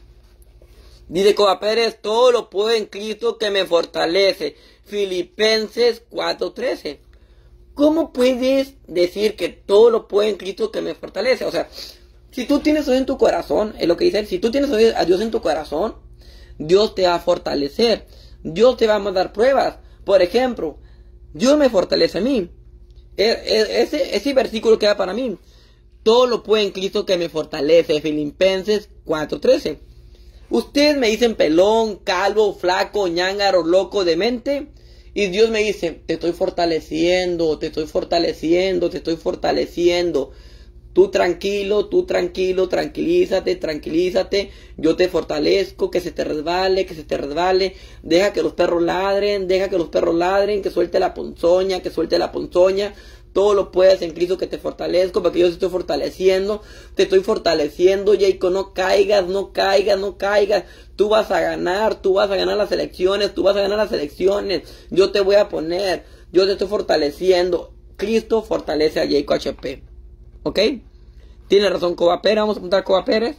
Dice Coba Pérez, todo lo puedo en Cristo que me fortalece. Filipenses cuatro trece. ¿Cómo puedes decir que todo lo puedo en Cristo que me fortalece? O sea, si tú tienes a Dios en tu corazón, es lo que dice él, si tú tienes a Dios en tu corazón, Dios te va a fortalecer. Dios te va a mandar pruebas. Por ejemplo, Dios me fortalece a mí. Ese, ese versículo queda para mí. Todo lo puedo en Cristo que me fortalece. Filipenses cuatro trece. Ustedes me dicen pelón, calvo, flaco, ñángaro, loco, demente. Y Dios me dice, te estoy fortaleciendo, te estoy fortaleciendo, te estoy fortaleciendo. Tú tranquilo, tú tranquilo, tranquilízate, tranquilízate. Yo te fortalezco, que se te resbale, que se te resbale. Deja que los perros ladren, deja que los perros ladren, que suelte la ponzoña, que suelte la ponzoña. Todo lo puedes en Cristo que te fortalezco, porque yo te estoy fortaleciendo, te estoy fortaleciendo, Jacob, no caigas, no caigas, no caigas, tú vas a ganar, tú vas a ganar las elecciones, tú vas a ganar las elecciones, yo te voy a poner, yo te estoy fortaleciendo, Cristo fortalece a Jacob H P, ¿ok? Tiene razón Coba Pérez, vamos a apuntar Coba Pérez,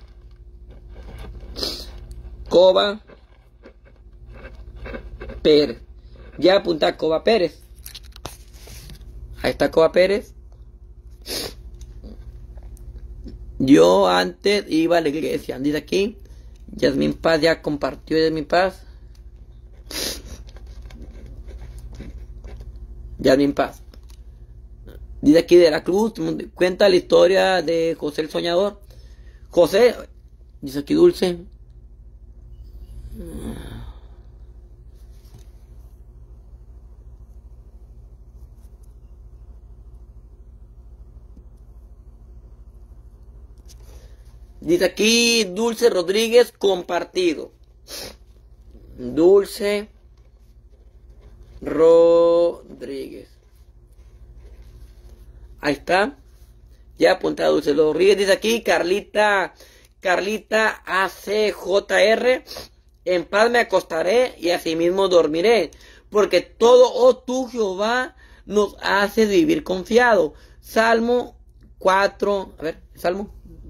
Coba Pérez, ya apuntar Coba Pérez. Ahí está Coba Pérez. Yo antes iba a la iglesia. Dice aquí. Yasmin Paz ya compartió. Yasmin Paz. Yasmin Paz. Dice aquí de la Cruz. Cuenta la historia de José el Soñador. José. Dice aquí Dulce. Dice aquí Dulce Rodríguez compartido. Dulce Rodríguez. Ahí está. Ya apuntado Dulce Rodríguez. Dice aquí Carlita, Carlita A C J R. En paz me acostaré y asimismo dormiré. Porque todo, oh tú Jehová, nos hace vivir confiado. Salmo cuatro. A ver, Salmo.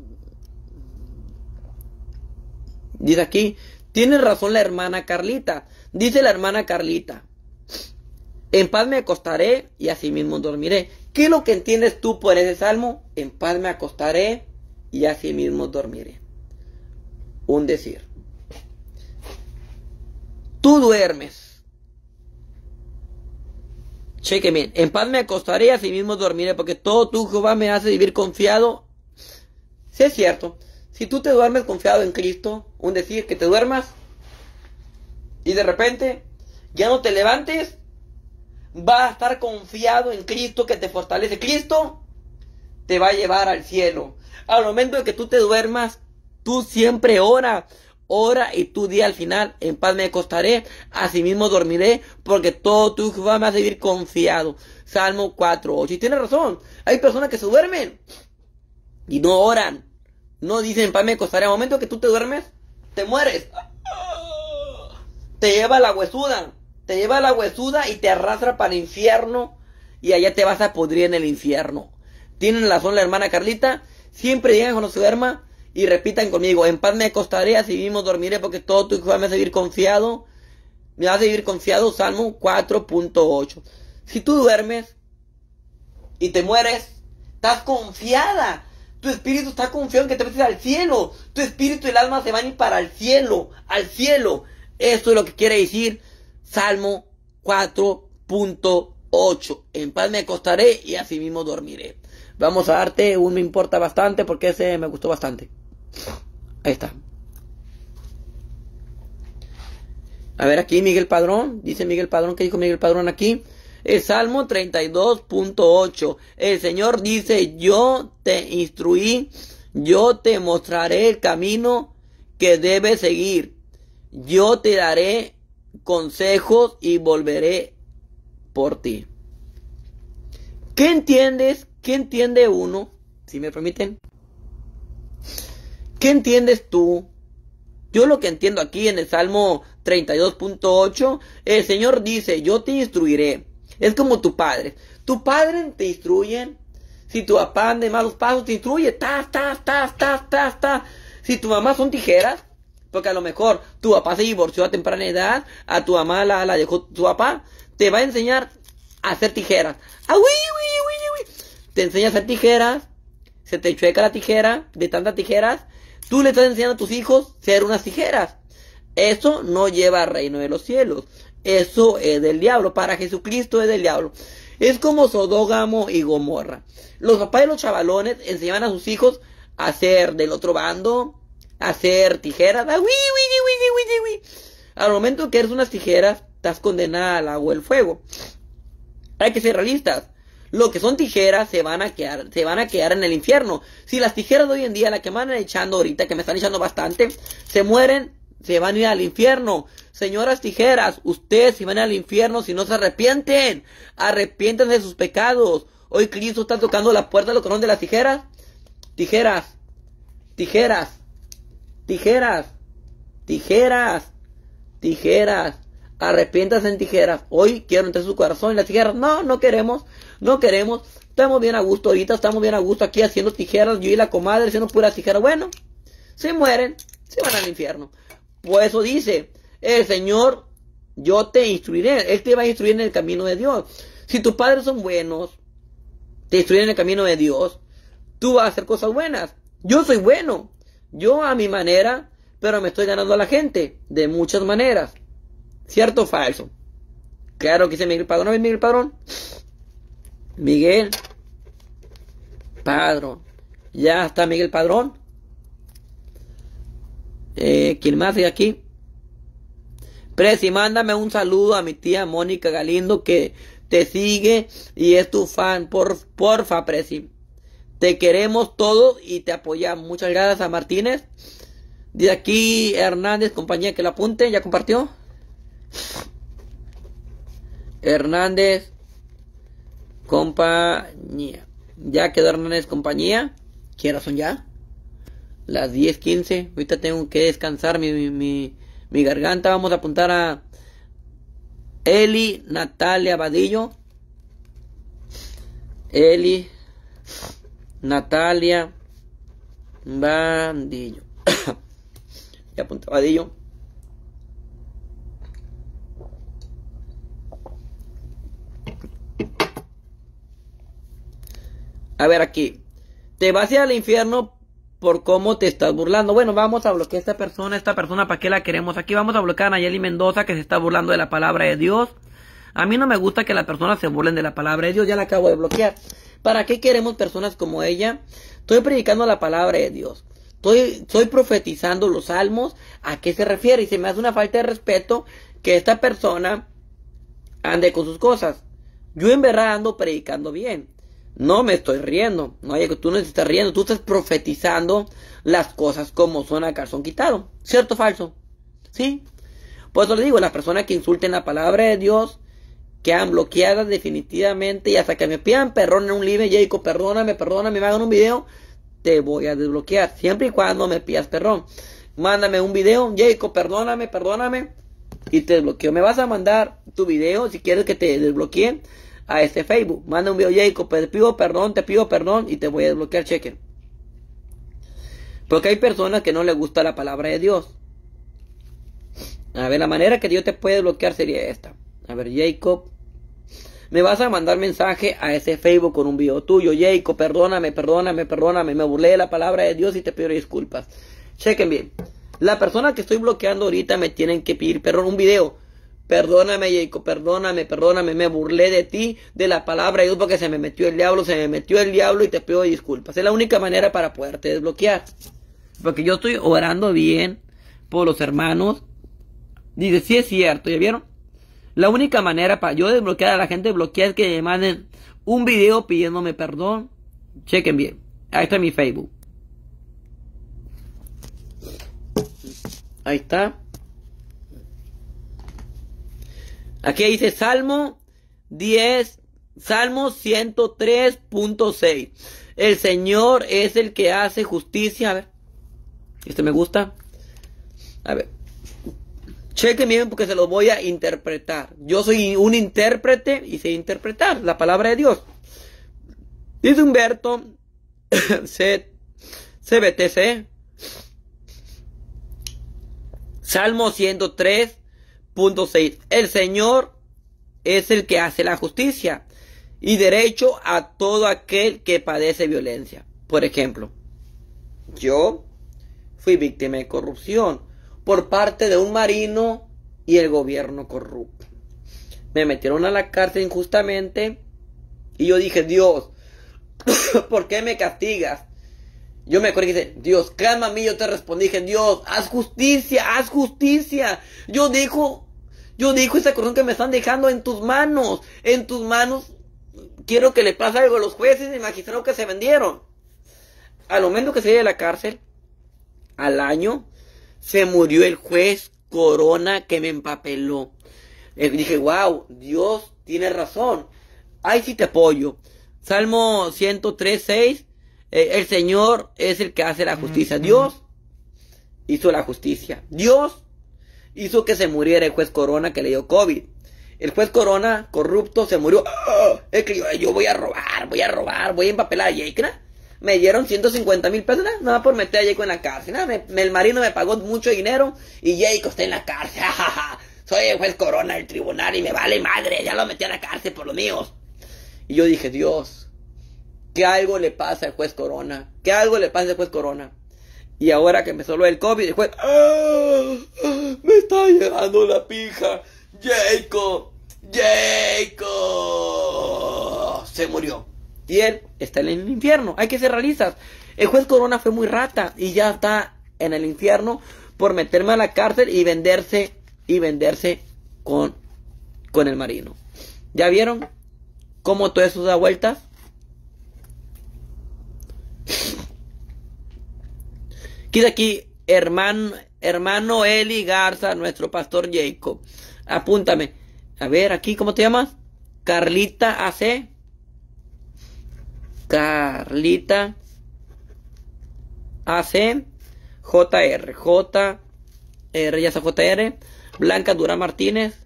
Dice aquí, tiene razón la hermana Carlita. Dice la hermana Carlita, en paz me acostaré y asimismo dormiré. ¿Qué es lo que entiendes tú por ese salmo? En paz me acostaré y asimismo dormiré. Un decir. Tú duermes. Cheque bien. En paz me acostaré y asimismo dormiré, porque todo tú, Jehová, me hace vivir confiado. Sí, es cierto. Si tú te duermes confiado en Cristo, un decir, que te duermas y de repente ya no te levantes, vas a estar confiado en Cristo que te fortalece. Cristo te va a llevar al cielo. Al momento de que tú te duermas, tú siempre ora, ora y tú di al final, en paz me acostaré, asimismo dormiré, porque todo tu Jehová me hace vivir confiado. Salmo cuatro ocho. Y tienes razón, hay personas que se duermen y no oran. No dicen, paz me acostaré. Al momento que tú te duermes, te mueres. Te lleva la huesuda. Te lleva la huesuda y te arrastra para el infierno. Y allá te vas a pudrir en el infierno. Tienen razón la hermana Carlita. Siempre digan cuando se duerma y repitan conmigo. En paz me acostaré, así mismo dormiré, porque todo tu Jehová me hace vivir confiado. Me hace vivir confiado. Salmo cuatro ocho. Si tú duermes y te mueres, estás confiada. Tu espíritu está confiado en que te metes al cielo. Tu espíritu y el alma se van a ir para el cielo. Al cielo. Esto es lo que quiere decir Salmo cuatro ocho. En paz me acostaré y así mismo dormiré. Vamos a darte un me importa bastante, porque ese me gustó bastante. Ahí está. A ver aquí Miguel Padrón. Dice Miguel Padrón. ¿Qué dijo Miguel Padrón aquí? El Salmo treinta y dos ocho. El Señor dice, yo te instruí, yo te mostraré el camino que debes seguir. Yo te daré consejos y volveré por ti. ¿Qué entiendes? ¿Qué entiende uno? Si me permiten. ¿Qué entiendes tú? Yo lo que entiendo aquí en el Salmo treinta y dos ocho, el Señor dice, yo te instruiré. Es como tu padre. Tu padre te instruye. Si tu papá anda de malos pasos, te instruye. Tas, tas, tas, tas, tas, tas. Si tu mamá son tijeras, porque a lo mejor tu papá se divorció a temprana edad, a tu mamá la, la dejó tu papá, te va a enseñar a hacer tijeras. ¡Ah, uy, uy, uy, uy! Te enseña a hacer tijeras, se te chueca la tijera, de tantas tijeras, tú le estás enseñando a tus hijos a hacer unas tijeras. Eso no lleva al reino de los cielos. Eso es del diablo. Para Jesucristo es del diablo. Es como Sodógamo y Gomorra. Los papás de los chavalones enseñaban a sus hijos a hacer del otro bando, a hacer tijeras. ¡Ah, uy, uy, uy, uy, uy! Al momento que eres unas tijeras, estás condenada al agua y el fuego. Hay que ser realistas. Lo que son tijeras se van a quedar, se van a quedar en el infierno. Si las tijeras de hoy en día, la que me van echando ahorita, que me están echando bastante, se mueren, se van a ir al infierno. Señoras tijeras, ustedes se van al infierno si no se arrepienten. Arrepiéntanse de sus pecados. Hoy Cristo está tocando la puerta de los corazones de las tijeras. Tijeras, tijeras, tijeras, tijeras, tijeras. Arrepiéntanse en tijeras. Hoy quiero entrar en su corazón y las tijeras. No, no queremos, no queremos. Estamos bien a gusto ahorita, estamos bien a gusto aquí haciendo tijeras. Yo y la comadre haciendo puras tijeras. Bueno, se mueren, se van al infierno. Por eso dice el Señor, yo te instruiré. Él te va a instruir en el camino de Dios. Si tus padres son buenos, te instruyen en el camino de Dios, tú vas a hacer cosas buenas. Yo soy bueno, yo a mi manera, pero me estoy ganando a la gente de muchas maneras. ¿Cierto o falso? Claro que dice Miguel Padrón. ¿No ves Miguel Padrón? Miguel Padrón. Ya está Miguel Padrón. Eh, ¿Quién más hay aquí? Preci, mándame un saludo a mi tía Mónica Galindo, que te sigue y es tu fan. Por, porfa, Preci. Te queremos todos y te apoyamos. Muchas gracias a Martínez. De aquí Hernández, compañía, que lo apunte. ¿Ya compartió? Hernández, compañía. Ya quedó Hernández, compañía. ¿Qué hora son ya? Las diez quince. Ahorita tengo que descansar mi, mi, mi, mi garganta. Vamos a apuntar a Eli Natalia Vadillo. Eli Natalia Vadillo. Ya apunté Vadillo. A ver aquí. Te vas a ir al infierno por cómo te estás burlando. Bueno, vamos a bloquear a esta persona. Esta persona, ¿para qué la queremos? Aquí vamos a bloquear a Nayeli Mendoza, que se está burlando de la palabra de Dios. A mí no me gusta que las personas se burlen de la palabra de Dios. Ya la acabo de bloquear. ¿Para qué queremos personas como ella? Estoy predicando la palabra de Dios. Estoy, estoy profetizando los salmos. ¿A qué se refiere? Y se me hace una falta de respeto que esta persona ande con sus cosas. Yo en verdad ando predicando bien. No me estoy riendo. No, oye, que tú no te estás riendo. Tú estás profetizando las cosas como son a calzón quitado. ¿Cierto o falso? ¿Sí? Por eso le digo, las personas que insulten la palabra de Dios quedan bloqueadas definitivamente. Y hasta que me pidan perdón en un live, Jacob, perdóname, perdóname, me hagan un video, te voy a desbloquear. Siempre y cuando me pidas perdón. Mándame un video, Jacob, perdóname, perdóname, y te desbloqueo. Me vas a mandar tu video si quieres que te desbloquee a este Facebook. Manda un video, Jacob, te pido perdón, te pido perdón y te voy a desbloquear, cheque. Porque hay personas que no les gusta la palabra de Dios. A ver, la manera que Dios te puede desbloquear sería esta. A ver, Jacob, me vas a mandar mensaje a ese Facebook con un video tuyo. Jacob, perdóname, perdóname, perdóname, me burlé de la palabra de Dios y te pido disculpas. Chequen bien. La persona que estoy bloqueando ahorita me tienen que pedir perdón, un video. Perdóname, Jacob, perdóname, perdóname, me burlé de ti, de la palabra de Dios, porque se me metió el diablo, se me metió el diablo y te pido disculpas. Es la única manera para poderte desbloquear. Porque yo estoy orando bien por los hermanos. Dice, sí es cierto, ¿ya vieron? La única manera para yo desbloquear a la gente bloqueada es que me manden un video pidiéndome perdón. Chequen bien. Ahí está mi Facebook. Ahí está. Aquí dice Salmo diez, Salmo ciento tres punto seis. El Señor es el que hace justicia. A ver. Este me gusta. A ver. Chequen bien porque se los voy a interpretar. Yo soy un intérprete y sé interpretar la palabra de Dios. Dice Humberto C B T C. Salmo ciento tres punto seis. El Señor es el que hace la justicia y derecho a todo aquel que padece violencia. Por ejemplo, yo fui víctima de corrupción por parte de un marino y el gobierno corrupto. Me metieron a la cárcel injustamente y yo dije, Dios, ¿por qué me castigas? Yo me acuerdo que dice, Dios, clama a mí. Yo te respondí, dije, Dios, haz justicia, haz justicia. Yo dijo, yo dijo esa corrupción que me están dejando en tus manos, en tus manos. Quiero que le pase algo a los jueces y magistrados que se vendieron. Al momento que salí de la cárcel, al año, se murió el juez Corona que me empapeló. Eh, dije, wow, Dios tiene razón. Ay, sí te apoyo. Salmo ciento tres, seis. Eh, el Señor es el que hace la justicia. Dios hizo la justicia. Dios hizo que se muriera el juez Corona que le dio COVID. El juez Corona, corrupto, se murió. ¡Oh! Es que yo, yo voy a robar, voy a robar, voy a empapelar a Jacob. Me dieron ciento cincuenta mil pesos, nada, nada por meter a Jacob en la cárcel. Nada, me, me, el marino me pagó mucho dinero y Jacob está en la cárcel. Soy el juez Corona del tribunal y me vale madre, ya lo metí a la cárcel por los míos. Y yo dije, Dios, que algo le pasa al juez Corona, que algo le pasa al juez Corona. Y ahora que empezó lo del COVID, el juez, ¡ah! Me está llegando la pija. Jacob, Jacob, se murió. Y él está en el infierno. Hay que ser realistas. El juez Corona fue muy rata y ya está en el infierno por meterme a la cárcel y venderse y venderse con, con el marino. ¿Ya vieron cómo todo eso da vueltas? Dice aquí, hermano, hermano Eli Garza, nuestro pastor Jacob. Apúntame. A ver, aquí, ¿cómo te llamas? Carlita A C. Carlita A C. J R. J R, ya está J R. Blanca Durán Martínez.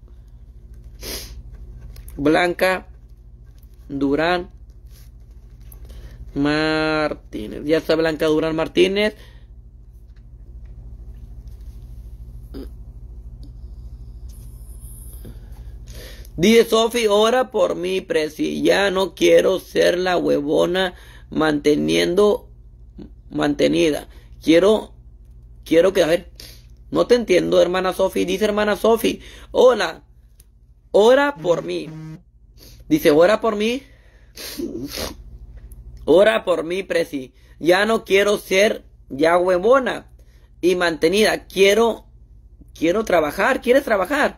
Blanca Durán Martínez. Ya está Blanca Durán Martínez. Dice Sofi, ora por mí, presi. Ya no quiero ser la huevona manteniendo, mantenida. Quiero, quiero que, a ver, no te entiendo, hermana Sofi. Dice hermana Sofi, hola, ora por mí. Dice, ora por mí. Ora por mí, presi. Ya no quiero ser ya huevona y mantenida. Quiero, quiero trabajar. ¿Quieres trabajar?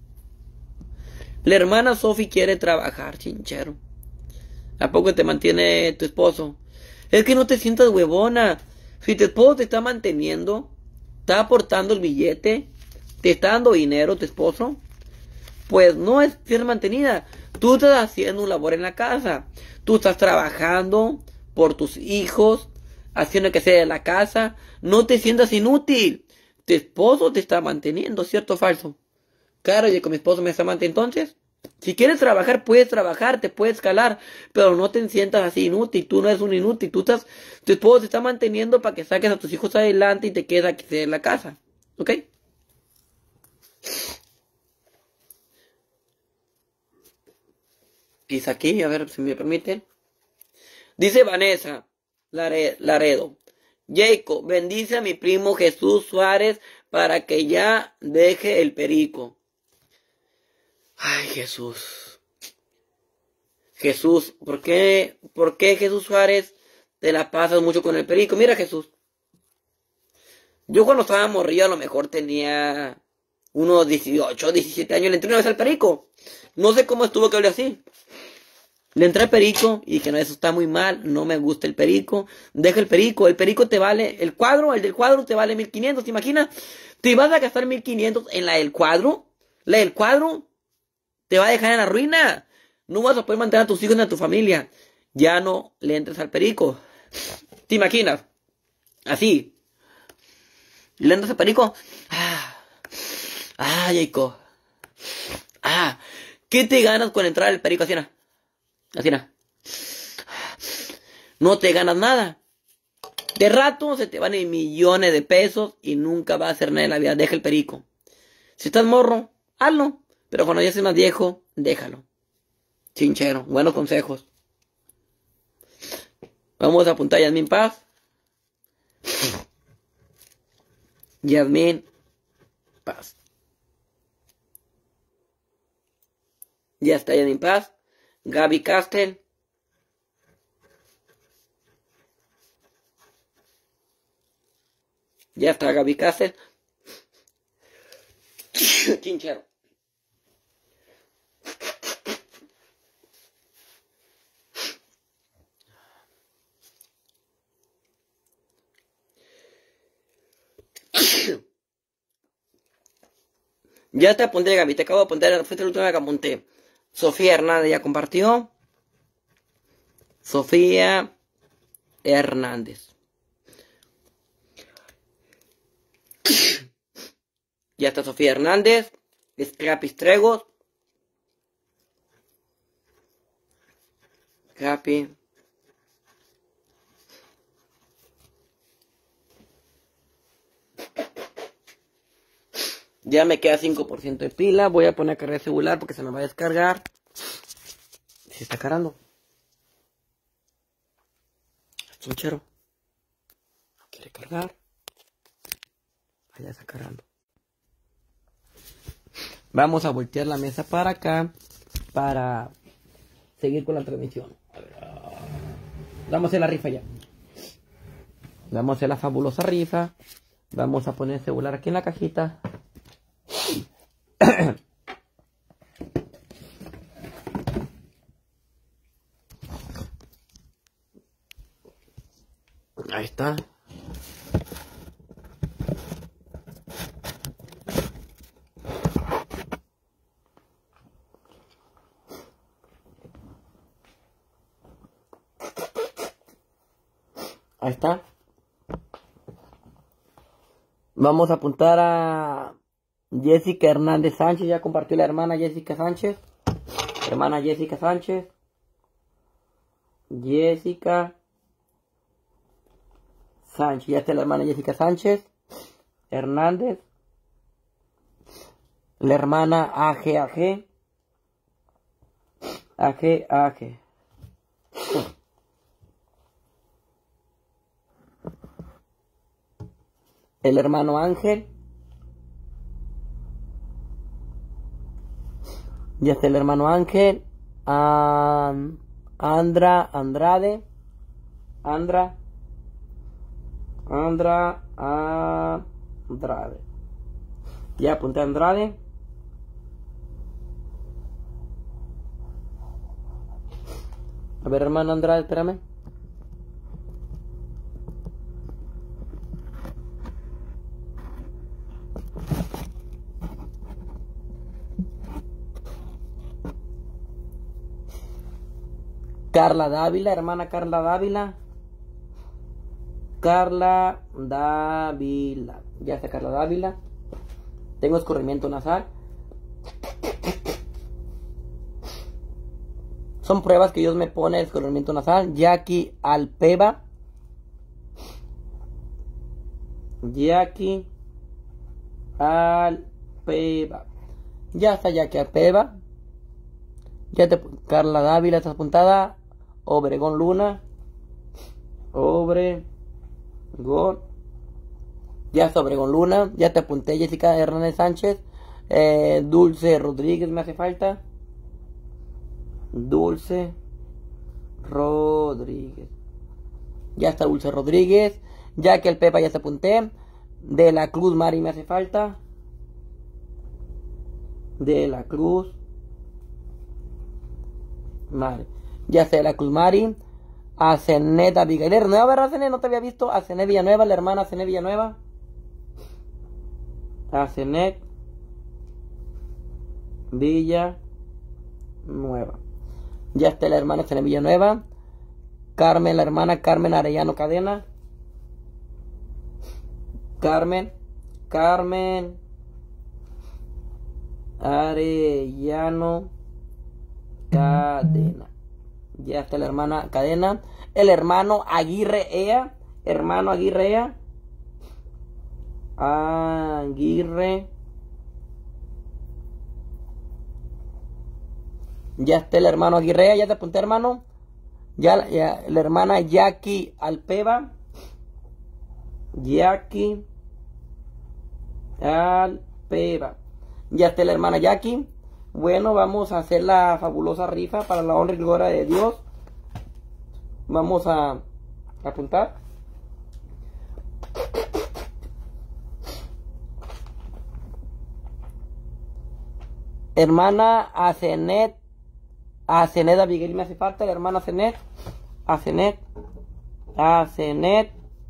La hermana Sofi quiere trabajar, chinchero. ¿A poco te mantiene tu esposo? Es que no te sientas huevona. Si tu esposo te está manteniendo, está aportando el billete, te está dando dinero tu esposo, pues no es ser mantenida. Tú estás haciendo un labor en la casa. Tú estás trabajando por tus hijos, haciendo que sea de la casa. No te sientas inútil. Tu esposo te está manteniendo, ¿cierto o falso? Claro, y con mi esposo me está manteniendo. Entonces, si quieres trabajar, puedes trabajar, te puedes calar, pero no te sientas así inútil. Tú no eres un inútil. Tú estás, tu esposo te está manteniendo para que saques a tus hijos adelante y te quedes aquí en la casa. ¿Ok? Quizá aquí, a ver si me permiten. Dice Vanessa Laredo. Jacob, bendice a mi primo Jesús Suárez para que ya deje el perico. Ay, Jesús. Jesús, ¿por qué, por qué Jesús Suárez te la pasas mucho con el perico? Mira, Jesús. Yo cuando estaba morrillo a lo mejor tenía unos dieciocho, diecisiete años. Le entré una vez al perico. No sé cómo estuvo que hablé así. Le entré al perico y dije, no, eso está muy mal, no me gusta el perico. Deja el perico, el perico te vale, el cuadro, el del cuadro te vale mil quinientos, ¿te imaginas? ¿Te vas a gastar mil quinientos en la del cuadro? La del cuadro te va a dejar en la ruina. No vas a poder mantener a tus hijos ni a tu familia. Ya no le entres al perico. ¿Te imaginas? Así. Le entras al perico. Ah, ah, Jacob. Ah, ¿qué te ganas con entrar al perico así, no? Así no. No te ganas nada. De rato se te van en millones de pesos y nunca va a hacer nada en la vida. Deja el perico. Si estás morro, hazlo. Pero cuando ya seas más viejo, déjalo. Chinchero. Buenos consejos. Vamos a apuntar a Yasmín Paz. Yasmín Paz. Ya está Yasmín Paz. Gaby Castel. Ya está Gaby Castel. Chinchero. Ya te apunté, Gaby. Te acabo de apuntar. Fuiste la última que apunté. Sofía Hernández ya compartió. Sofía Hernández. Ya está Sofía Hernández. Scrappy Stregos. Scrappy. Ya me queda cinco por ciento de pila. Voy a poner a cargar el celular porque se me va a descargar. Se está cargando. Chinchero. No quiere cargar. Allá está cargando. Vamos a voltear la mesa para acá. Para seguir con la transmisión. A ver. Vamos a hacer la rifa ya. Vamos a hacer la fabulosa rifa. Vamos a poner el celular aquí en la cajita. Ahí está. Ahí está. Vamos a apuntar a Jessica Hernández Sánchez. Ya compartió la hermana Jessica Sánchez. Hermana Jessica Sánchez. Jessica Sánchez. Ya está la hermana Jessica Sánchez Hernández. La hermana A G A G. A G A G. El hermano Ángel. Ya está el hermano Ángel. Um, Andra Andrade. Andra. Andra Andrade. Ya apunté a Andrade. A ver, hermano Andrade, espérame. Carla Dávila, hermana Carla Dávila. Carla Dávila. Ya está Carla Dávila. Tengo escurrimiento nasal. Son pruebas que Dios me pone el escurrimiento nasal. Jackie Alpeva. Jackie Alpeva. Ya está Jackie Alpeva. Ya te, Carla Dávila está apuntada. Obregón Luna. Obregón. Ya está Obregón Luna. Ya te apunté Jessica Hernández Sánchez. Eh, Dulce Rodríguez me hace falta. Dulce Rodríguez. Ya está Dulce Rodríguez. Ya que el Pepa ya te apunté. De la Cruz Mari me hace falta. De la Cruz Mari. Ya está de la Cruz Mari. A Zenet Abigail. ¿Nueva, verdad, Zenet? No te había visto. A Zenet Villanueva, la hermana Zenet Villanueva. A Zenet Villanueva. Ya está la hermana Zenet Villanueva. Carmen, la hermana Carmen Arellano Cadena. Carmen. Carmen Arellano Cadena. Ya está la hermana Cadena. El hermano Aguirre Ea. Hermano Aguirre Ea. Aguirre. Ya está el hermano Aguirre Ea. Ya te apunté, hermano. Ya, ya la hermana Jackie Alpeva. Jackie Alpeva. Ya está la hermana Jackie. Bueno, vamos a hacer la fabulosa rifa para la honra y gloria de Dios. Vamos a apuntar. Hermana Azenet. Azenet Abigail me hace falta. La hermana Azenet. Azenet. Azenet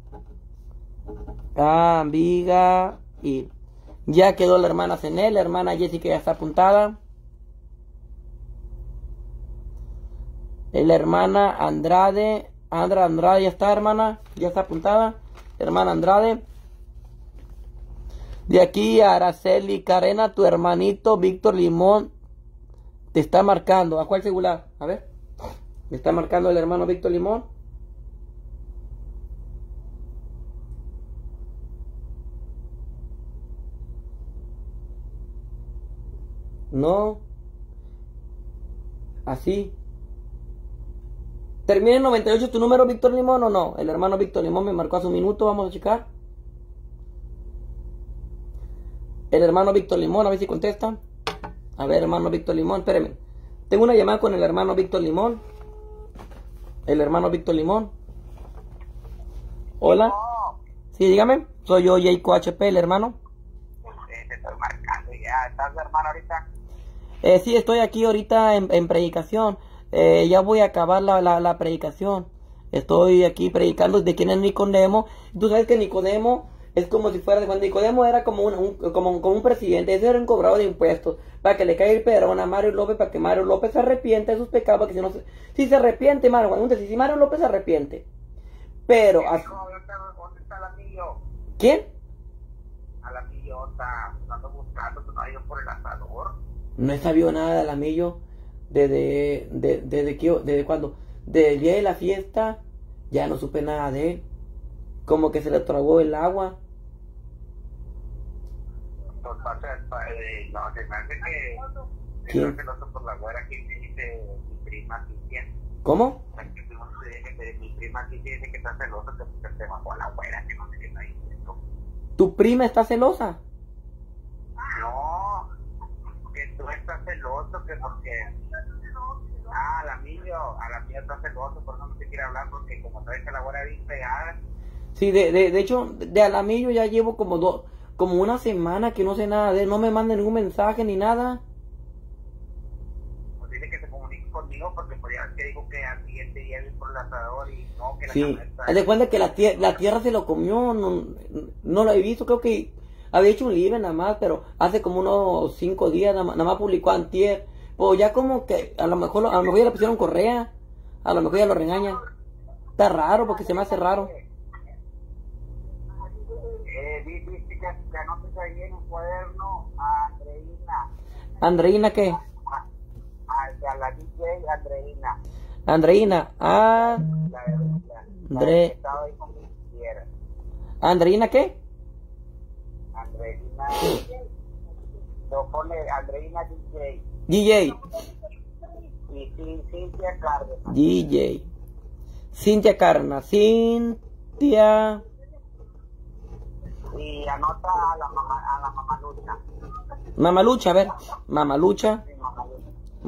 Abigail. Ya quedó la hermana Azenet. La hermana Jessica ya está apuntada. La hermana Andrade. Andra Andrade ya está, hermana. Ya está apuntada. Hermana Andrade. De aquí a Araceli Carena, tu hermanito Víctor Limón te está marcando. ¿A cuál celular? A ver. ¿Me está marcando el hermano Víctor Limón? No. Así. ¿Termina en noventa y ocho tu número, Víctor Limón, o no? El hermano Víctor Limón me marcó hace un minuto. Vamos a checar. El hermano Víctor Limón, a ver si contesta. A ver, hermano Víctor Limón, espéreme. Tengo una llamada con el hermano Víctor Limón. El hermano Víctor Limón. Hola. Sí, dígame. Soy yo, Jayco H P, el hermano. Sí, te estoy marcando ya. ¿Estás, hermano, ahorita? Eh, sí, estoy aquí ahorita en, en predicación. Eh, ya voy a acabar la, la, la predicación. Estoy aquí predicando de quién es Nicodemo. Tú sabes que Nicodemo es como si fuera, cuando Nicodemo era como un, un, como, como un presidente, ese era un cobrado de impuestos, para que le caiga el pedrón a Mario López, para que Mario López se arrepiente de sus pecados, porque si no, si se arrepiente Mario, si, si Mario López se arrepiente, Pero... ¿Qué as- dijo? ¿Dónde, dónde está el amillo? ¿Quién? Al amillo está ando buscando, no ha ido por el asador. No he sabido nada del amillo desde, de, desde, que, desde cuando, desde el día de la fiesta, ya no supe nada de él. Como que se le tragó el agua. Pues pasa, eh, no, se me hace que ¿Quién? es celoso por la güera que dice mi prima Cintia. ¿Cómo? Que fuimos y dije que mi prima Cintia dice que está celoso que porque se bajó a la güera, que no sé qué está diciendo. ¿Tu prima está celosa? No, que tú estás celoso, que porque... Ah, al amillo, al amillo está celoso, por eso no te quiere hablar, porque como sabes que la güera bien pegada, Sí, de, de, de hecho, de Alamillo ya llevo como dos, como una semana que no sé nada de él. No me manda ningún mensaje ni nada. pues dice que se comunique conmigo, porque por ya que dijo que al siguiente día iba por el asador y no, que la Sí, camioneta... haz de cuenta que la, tie- la tierra se lo comió, no, no lo he visto, creo que había hecho un live nada más, pero hace como unos cinco días nada más, nada más publicó antier. Pues ya como que a lo mejor, a lo mejor ya le pusieron correa, a lo mejor ya lo regañan. Está raro porque se me hace raro. Eh, di- dice que, que anotes ahí en un cuaderno a Andreina, Andreina, ¿qué? a, a, a la D J Andreina, Andreina, ah, la de la, la Andre- que estaba ahí con mi tierra. Andreina, ¿qué? Andreina, lo pone Andreina D J D J, y Cin- Cintia Cárdenas. D J, Cintia Carna, Cintia, Y anota a la mamá, a la mamalucha. Mamalucha, a ver, Mamalucha, Sí, mamalucha.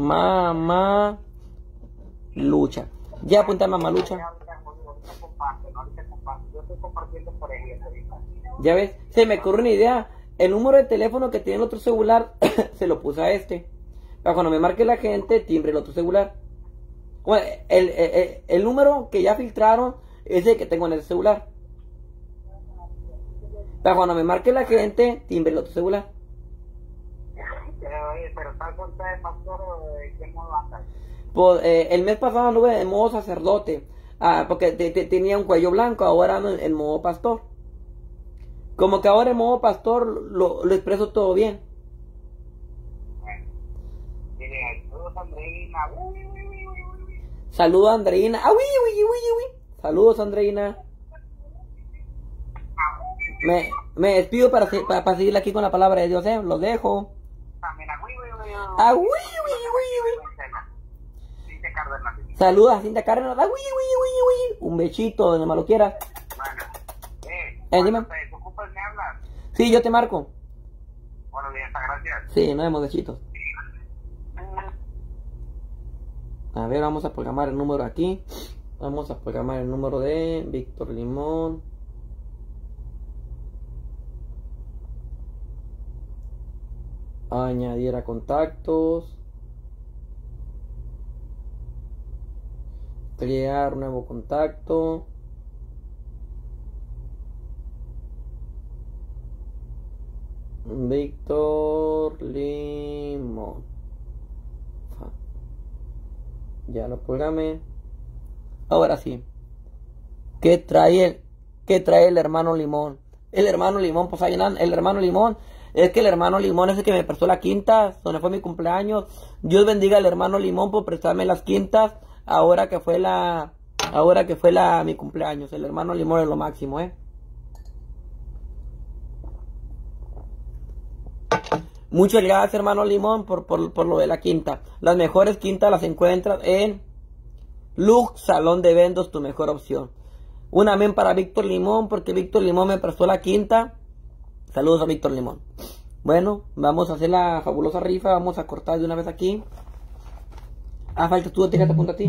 Mamalucha. Ya apunté a Mamalucha. Ya ahorita, ahorita comparte, no ahorita comparte. Yo estoy compartiendo por ella ahorita. Ya ves, se me ocurre una idea. El número de teléfono que tiene el otro celular se lo puse a este. Para cuando me marque la gente, timbre el otro celular. Bueno, el, el, el- el número que ya filtraron es el que tengo en el celular. Para cuando me marque la gente, timbre el otro celular. Pero, oye, pero está soltera de pastor o de qué modo anda. Pues, eh, el mes pasado anduve de modo sacerdote. Ah, porque te- te- tenía un cuello blanco, ahora ando en, en modo pastor. Como que ahora en modo pastor lo, lo expreso todo bien. Bueno, mire, todos Andreina. Uy, uy, uy, uy, uy, uy. Saludos a Andreina. Ah, uy, uy, uy, uy, uy. Saludos, Andreina. Me, me despido para, se- para, para seguir aquí con la palabra de Dios, ¿eh? Los dejo. También a uy, uy, uy, uy. Ah, uy, uy, uy, uy. Dice Cárdenas. Saludos a Cintia Cárdenas. Ah, uy, uy, uy, uy. Un besito, donde me lo quieras. Bueno, eh, Eh, dime. cuando te ocupas me hablas. Sí, yo te marco. Bueno, bien, gracias. Sí, nos vemos, besitos. A ver, vamos a programar el número aquí. Vamos a programar el número de Víctor Limón. Añadir a contactos. Crear nuevo contacto. Víctor Limón. Ah, ya lo programé. Ahora sí. ¿Qué trae el, qué trae el hermano Limón? El hermano Limón, pues ahí andan, el hermano Limón. Es que el hermano Limón es el que me prestó la quinta, donde fue mi cumpleaños. Dios bendiga al hermano Limón por prestarme las quintas. Ahora que fue la, ahora que fue la mi cumpleaños. El hermano Limón es lo máximo, eh. Muchas gracias, hermano Limón, por, por, por lo de la quinta. Las mejores quintas las encuentras en Lux Salón de Eventos, tu mejor opción. Un amén para Víctor Limón, porque Víctor Limón me prestó la quinta. Saludos a Víctor Limón. Bueno, vamos a hacer la fabulosa rifa. Vamos a cortar de una vez aquí. Ah, falta tú, te apunta a ti.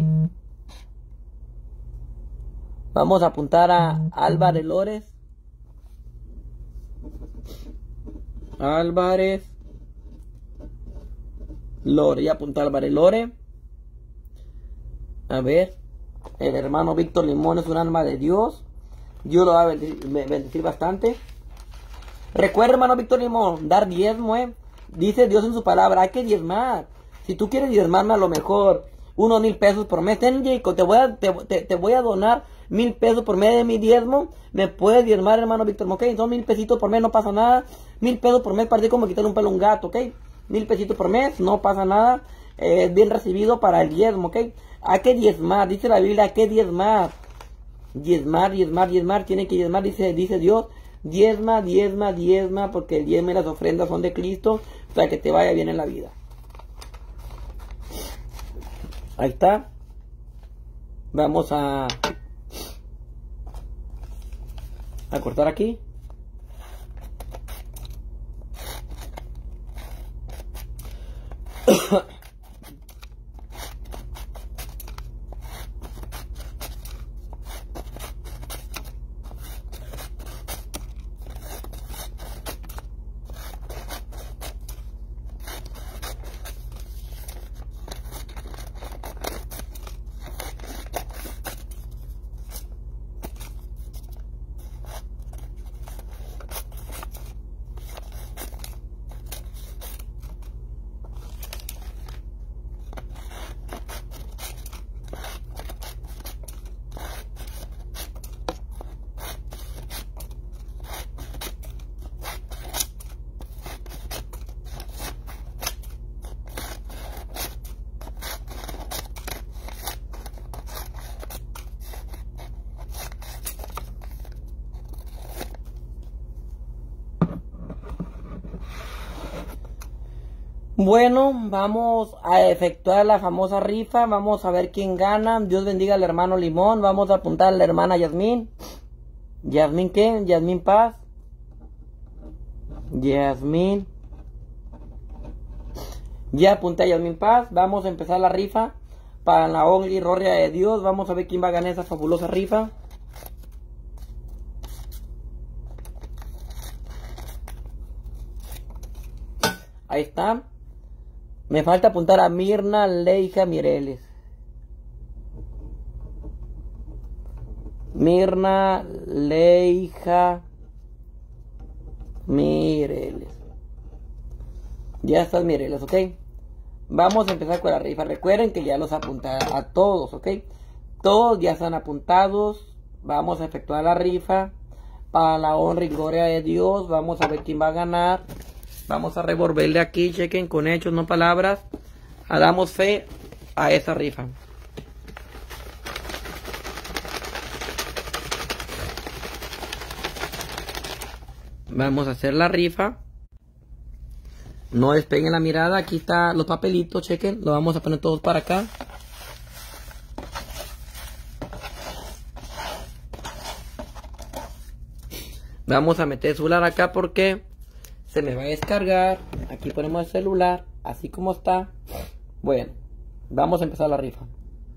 Vamos a apuntar a Álvarez Lores. Álvarez Lore, ya apunté a Álvarez Lore. A ver, el hermano Víctor Limón es un alma de Dios. Dios lo va a bendecir, bendecir bastante. Recuerda, hermano Víctor Limón, dar diezmo, eh. Dice Dios en su palabra, hay que diezmar. Si tú quieres diezmarme, a lo mejor unos mil pesos por mes. Ten, Jacob, te voy a, te, te, te voy a donar mil pesos por mes de mi diezmo. Me puedes diezmar, hermano Víctor, ok. Son mil pesitos por mes, no pasa nada. Mil pesos por mes, parece como quitarle un pelo a un gato, ok. Mil pesitos por mes, no pasa nada. Es eh, bien recibido para el diezmo, ok. ¿A qué diezmar? Dice la Biblia, ¿a qué diezmar? Diezmar, diezmar, diezmar, tiene que diezmar, dice, dice Dios. Diezma, diezma, diezma, porque el diezmo y las ofrendas son de Cristo, para que te vaya bien en la vida. Ahí está. Vamos a, a cortar aquí. Bueno, vamos a efectuar la famosa rifa. Vamos a ver quién gana. Dios bendiga al hermano Limón. Vamos a apuntar a la hermana Yasmín. ¿Yasmín qué? Yasmín Paz. Yasmín. Ya apunté a Yasmín Paz. Vamos a empezar la rifa para la honra y gloria de Dios. Vamos a ver quién va a ganar esa fabulosa rifa. Ahí está. Me falta apuntar a Mirna Leija Mireles. Mirna Leija Mireles. Ya estás, Mireles, ok. Vamos a empezar con la rifa. Recuerden que ya los apunté a todos, ok. Todos ya están apuntados. Vamos a efectuar la rifa para la honra y gloria de Dios. Vamos a ver quién va a ganar. Vamos a revolverle aquí, chequen con hechos, no palabras. Damos fe a esa rifa. Vamos a hacer la rifa. No despeguen la mirada, aquí están los papelitos, chequen. Lo vamos a poner todos para acá. Vamos a meter el celular acá porque se me va a descargar. Aquí ponemos el celular, así como está. Bueno, vamos a empezar la rifa.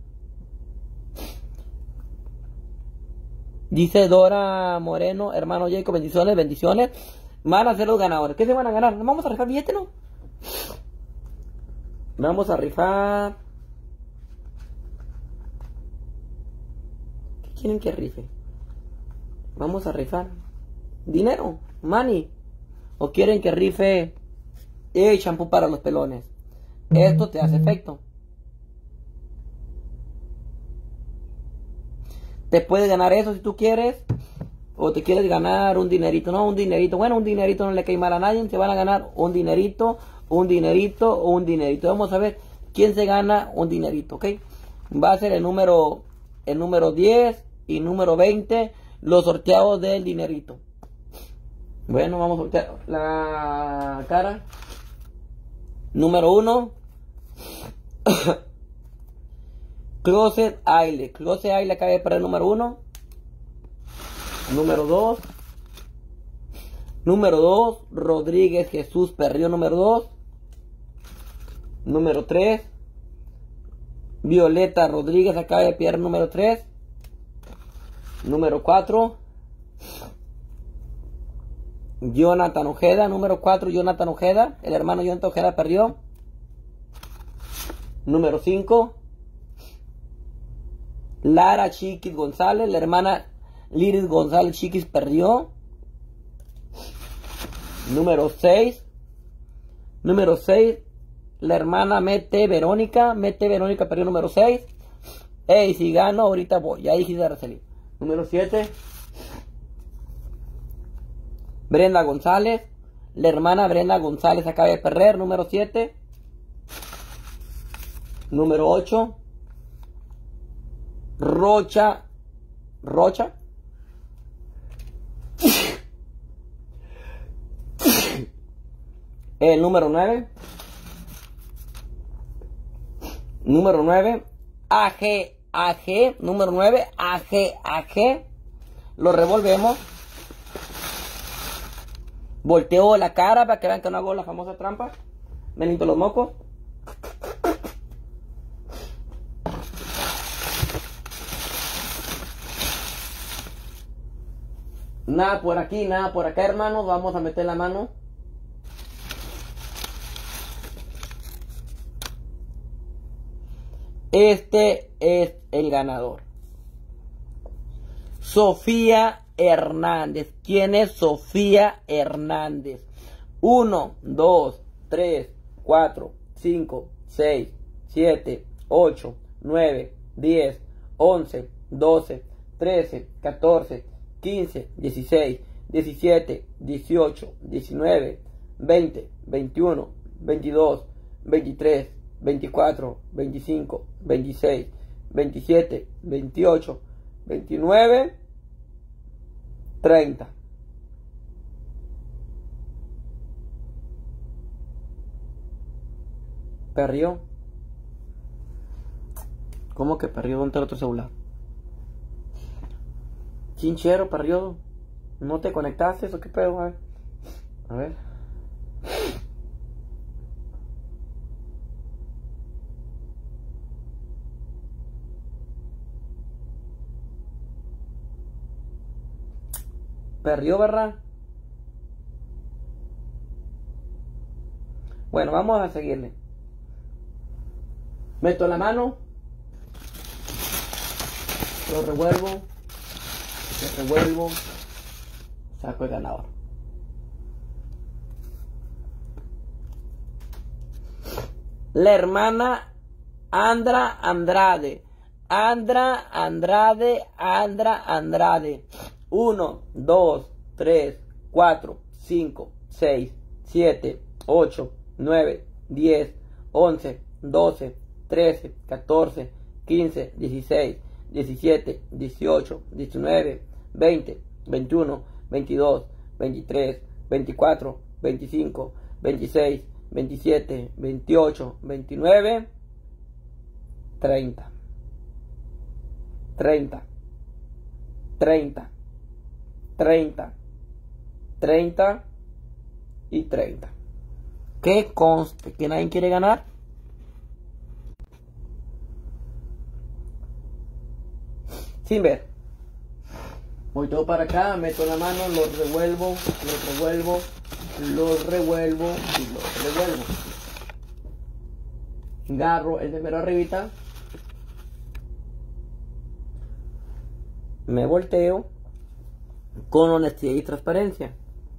Dice Dora Moreno, hermano Jacob, bendiciones, bendiciones. Van a ser los ganadores. ¿Qué se van a ganar? Vamos a rifar billete, ¿no? Vamos a rifar. ¿Qué quieren que rife? Vamos a rifar dinero, money. ¿O quieren que rife el champú para los pelones? Esto te hace efecto. Te puedes ganar eso si tú quieres. O te quieres ganar un dinerito. No, un dinerito. Bueno, un dinerito no le cae mal a nadie. Te van a ganar un dinerito, un dinerito o un dinerito. Vamos a ver quién se gana un dinerito, ¿ok? Va a ser el número, el número diez y número veinte. Los sorteados del dinerito. Bueno, vamos a sortear la cara. Número uno. Closet Aile. Closet Aile acaba de perder el número uno. Número dos. Número dos. Rodríguez Jesús perdió número dos. Número tres. Violeta Rodríguez acaba de perder número tres. Número cuatro. Jonathan Ojeda, número cuatro, Jonathan Ojeda, el hermano Jonathan Ojeda perdió. Número cinco, Lara Chiquis González, la hermana Liris González Chiquis perdió. Número seis, número seis, La hermana mete Verónica. Mete Verónica, perdió número seis. Ey, si gano, ahorita voy. Ya dije de Araceli. Número siete. Brenda González. La hermana Brenda González acaba de perder. Número siete. Número ocho. Rocha. Rocha. El número nueve. Número nueve. A G. A G. Número nueve. A G. A G. Lo revolvemos. Volteo la cara para que vean que no hago la famosa trampa. Me limpio los mocos. Nada por aquí, nada por acá, hermanos. Vamos a meter la mano. Este es el ganador. Sofía Hernández. ¿Quién es Sofía Hernández? uno, dos, tres, cuatro, cinco, seis, siete, ocho, nueve, diez, once, doce, trece, catorce, quince, dieciséis, diecisiete, dieciocho, diecinueve, veinte, veintiuno, veintidós, veintitrés, veinticuatro, veinticinco, veintiséis, veintisiete, veintiocho, veintinueve, treinta. Perdió. ¿Cómo que perdió? ¿Dónde está el otro celular? Chinchero, perdió. ¿No te conectaste? ¿O qué pedo? A ver. A ver. Perdió, ¿verdad? Bueno, vamos a seguirle. Meto la mano. Lo revuelvo. Lo revuelvo. Saco el ganador. La hermana Andra Andrade. Andra Andrade. Andra Andrade. uno, dos, tres, cuatro, cinco, seis, siete, ocho, nueve, diez, once, doce, trece, catorce, quince, dieciséis, diecisiete, dieciocho, diecinueve, veinte, veintiuno, veintidós, veintitrés, veinticuatro, veinticinco, veintiséis, veintisiete, veintiocho, veintinueve, treinta. treinta. treinta. treinta. treinta y treinta. ¿Qué conste? ¿Que nadie quiere ganar? Sin ver. Voy todo para acá, meto la mano, lo revuelvo, lo revuelvo, lo revuelvo y lo revuelvo. Agarro el primero arribita. Me volteo con honestidad y transparencia.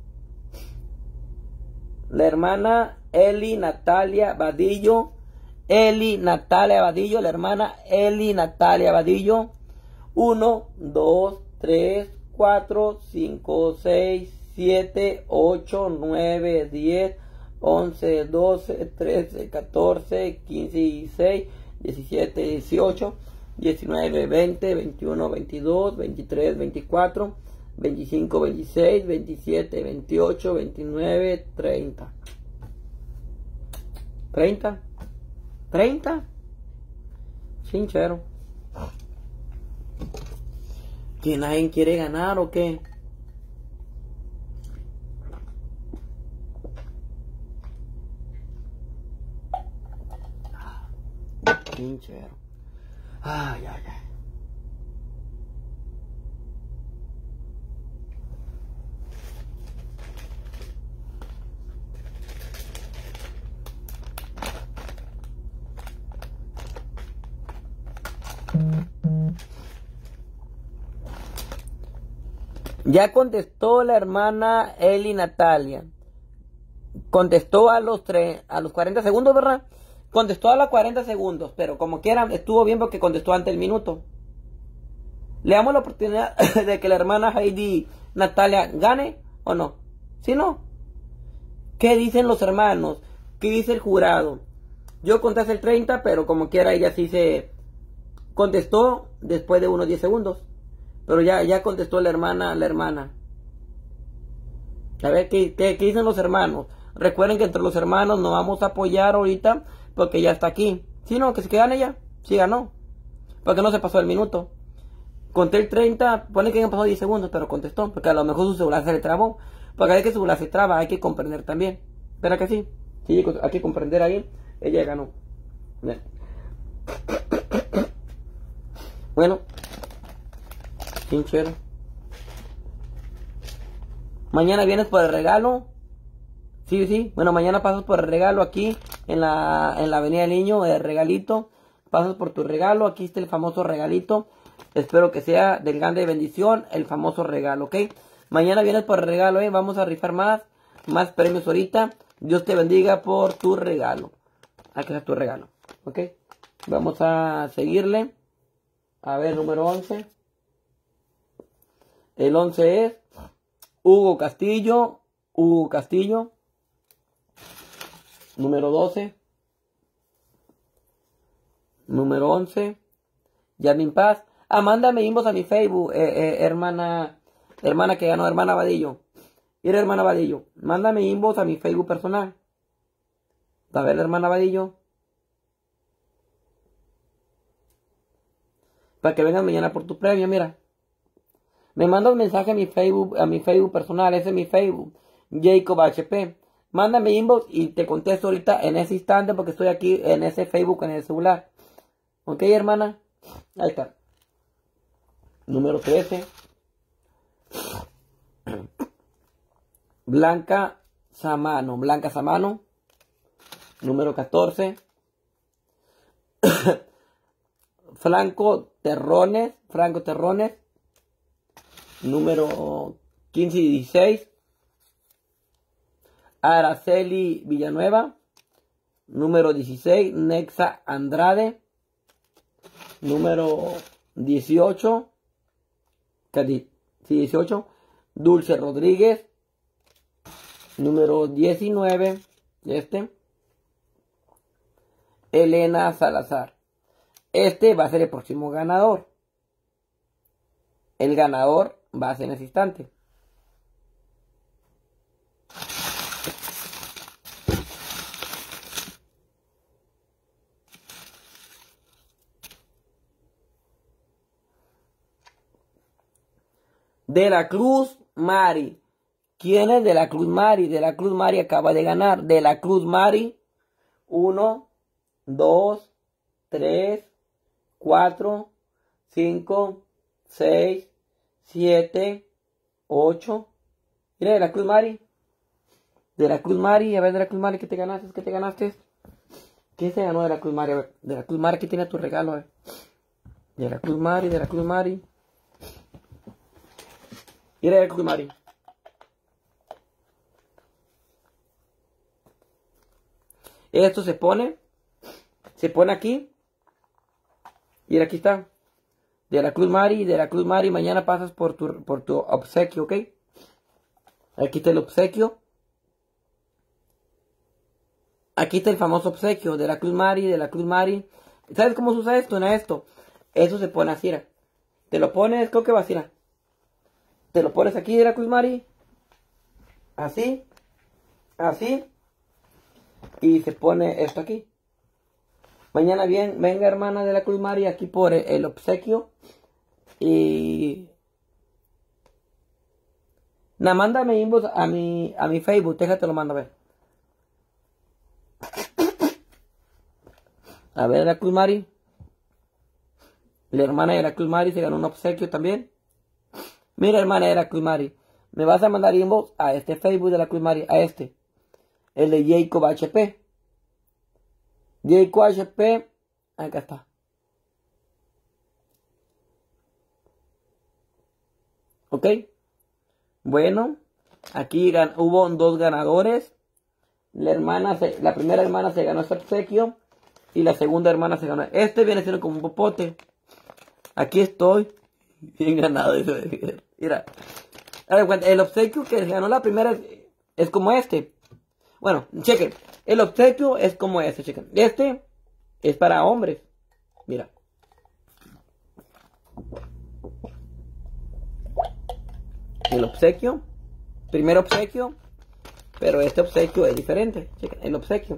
La hermana Eli Natalia Vadillo. Eli Natalia Vadillo. La hermana Eli Natalia Vadillo. uno, dos, tres, cuatro, cinco, seis, siete, ocho, nueve, diez, once, doce, trece, catorce, quince, dieciséis, diecisiete, dieciocho, diecinueve, veinte, veintiuno, veintidós, veintitrés, veinticuatro, veinticinco, veintiséis, veintisiete, veintiocho, veintinueve, treinta. ¿treinta? ¿treinta? Sincero. ¿Que nadie quiere ganar o qué? Sincero. Ay, ay, ay. Ya contestó la hermana Eli Natalia. contestó a los, tre a los cuarenta segundos, ¿verdad? Contestó a los cuarenta segundos, pero como quiera, estuvo bien porque contestó antes del minuto. ¿Le damos la oportunidad de que la hermana Heidi Natalia gane o no? ¿Sí no? ¿Qué dicen los hermanos? ¿Qué dice el jurado? Yo conté hasta el treinta, pero como quiera ella sí se contestó después de unos diez segundos. Pero ya, ya contestó la hermana, la hermana. A ver, ¿qué, qué, qué dicen los hermanos? Recuerden que entre los hermanos nos vamos a apoyar ahorita porque ya está aquí. ¿Sí no? Que se quedan ella. Sí ganó. Porque no se pasó el minuto. Conté el treinta, pone que han pasado diez segundos, pero contestó. Porque a lo mejor su celular se le trabó. Porque a veces que su celular se traba, hay que comprender también. ¿Verdad que sí? Sí, hay que comprender ahí. Ella ganó. Bien. Bueno. Sincero. Mañana vienes por el regalo. Sí, sí. Bueno, mañana pasas por el regalo aquí en la, en la Avenida del Niño, el regalito. Pasas por tu regalo. Aquí está el famoso regalito. Espero que sea de grande bendición el famoso regalo, ¿ok? Mañana vienes por el regalo, ¿eh? Vamos a rifar más, más premios ahorita. Dios te bendiga por tu regalo. Aquí está tu regalo, ¿ok? Vamos a seguirle. A ver, número once. El once es Hugo Castillo. Hugo Castillo. Número doce. Número once. Yamin Paz. Ah, mándame inbox a mi Facebook, eh, eh, hermana, hermana que ganó, hermana Vadillo. Mira, hermana Vadillo, mándame inbox a mi Facebook personal. A ver, hermana Vadillo. Para que vengan mañana por tu premio, mira. Me manda un mensaje a mi Facebook, a mi Facebook personal, ese es mi Facebook, Jacob H P. Mándame inbox y te contesto ahorita en ese instante porque estoy aquí en ese Facebook, en el celular. ¿Ok, hermana? Ahí está. Número trece. Blanca Samano. Blanca Samano. Número catorce. Franco Terrones. Franco Terrones. Número quince y dieciséis. Araceli Villanueva. Número dieciséis. Nexa Andrade. Número dieciocho. Sí, dieciocho. Dulce Rodríguez. Número diecinueve. Este. Elena Salazar. Este va a ser el próximo ganador. El ganador va a ser en ese instante. De la Cruz Mari. ¿Quién es de la Cruz Mari? De la Cruz Mari acaba de ganar. De la Cruz Mari. uno, dos, tres, cuatro, cinco, seis, siete, ocho. Mira, de la Cruz Mari. De la Cruz Mari. A ver, de la Cruz Mari, ¿qué te ganaste? ¿Qué te ganaste? ¿Quién se ganó de la Cruz Mari? A ver, de la Cruz Mari, ¿qué tiene tu regalo? A ver. De la Cruz Mari, de la Cruz Mari. Mira de la Cruz Mari. Esto se pone. Se pone aquí. Y aquí está. De la Cruz Mari, de la Cruz Mari. Mañana pasas por tu, por tu obsequio, ¿ok? Aquí está el obsequio. Aquí está el famoso obsequio de la Cruz Mari, de la Cruz Mari. ¿Sabes cómo se usa esto? En esto. Eso se pone así, ¿era? Te lo pones, creo que va así, ¿era? Te lo pones aquí de la Cruz Mari. Así. Así. Y se pone esto aquí. Mañana bien, venga hermana de la Cruz Mari aquí por el, el obsequio. Y... Nada, mándame inbox a mi, a mi Facebook. Déjate lo mando a ver. A ver, la Cruz Mari. La hermana de la Cruz Mari se ganó un obsequio también. Mira, hermana de la Cruz Mari. Me vas a mandar inbox a este Facebook de la Cruz Mari. A este. El de Jacob H P. Jacob H P. Acá está. Ok. Bueno. Aquí hubo dos ganadores. La hermana, se, la primera hermana se ganó este obsequio y la segunda hermana se ganó. Este viene siendo como un popote. Aquí estoy, bien ganado. Mira, a ver, el obsequio que se ganó la primera es, es como este. Bueno, chequen, el obsequio es como este, chequen. Este es para hombres. Mira. El obsequio, primer obsequio, pero este obsequio es diferente. Chequen, el obsequio.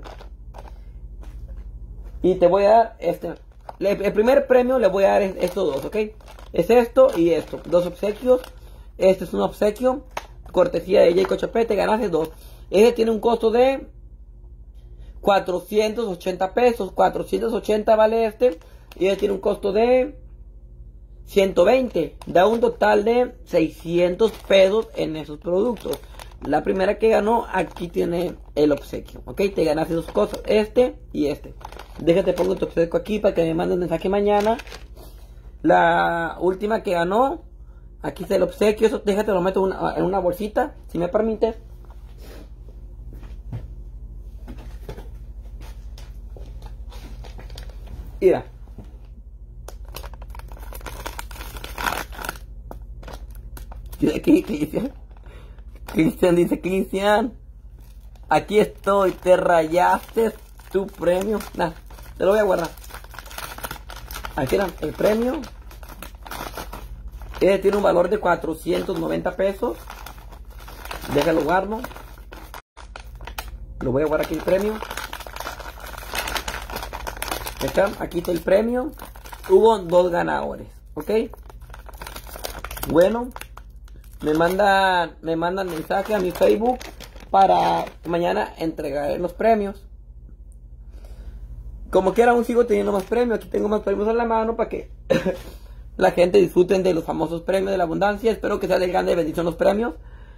Y te voy a dar este. El primer premio le voy a dar estos dos, ¿ok? Es esto y esto. Dos obsequios. Este es un obsequio. Cortesía de Jacob Chapete. Ganaste dos. Este tiene un costo de cuatrocientos ochenta pesos. cuatrocientos ochenta vale este. Y este tiene un costo de ciento veinte. Da un total de seiscientos pesos en esos productos. La primera que ganó, aquí tiene el obsequio. Ok, te ganaste dos cosas. Este y este. Déjate, pongo tu obsequio aquí para que me manden mensaje mañana. La última que ganó, aquí está el obsequio. Eso déjate, lo meto una, en una bolsita, si me permites. Mira. Cristian, Cristian dice, Cristian, aquí estoy, te rayaste tu premio. Nah, te lo voy a guardar. Aquí era el premio. Este tiene un valor de cuatrocientos noventa pesos. Déjalo guardo. Lo voy a guardar aquí el premio. Acá, aquí está el premio. Hubo dos ganadores, ¿ok? Bueno, me mandan, me mandan mensaje a mi Facebook para mañana entregar los premios. Como quiera, aún sigo teniendo más premios. Aquí tengo más premios en la mano para que la gente disfruten de los famosos premios de la abundancia. Espero que sea de grande bendición los premios.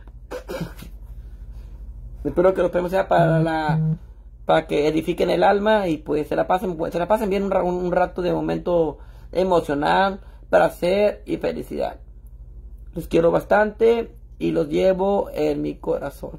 Espero que los premios sean para la para que edifiquen el alma y pues se la pasen, pues, se la pasen bien un, un rato de momento emocional, placer y felicidad. Los quiero bastante y los llevo en mi corazón.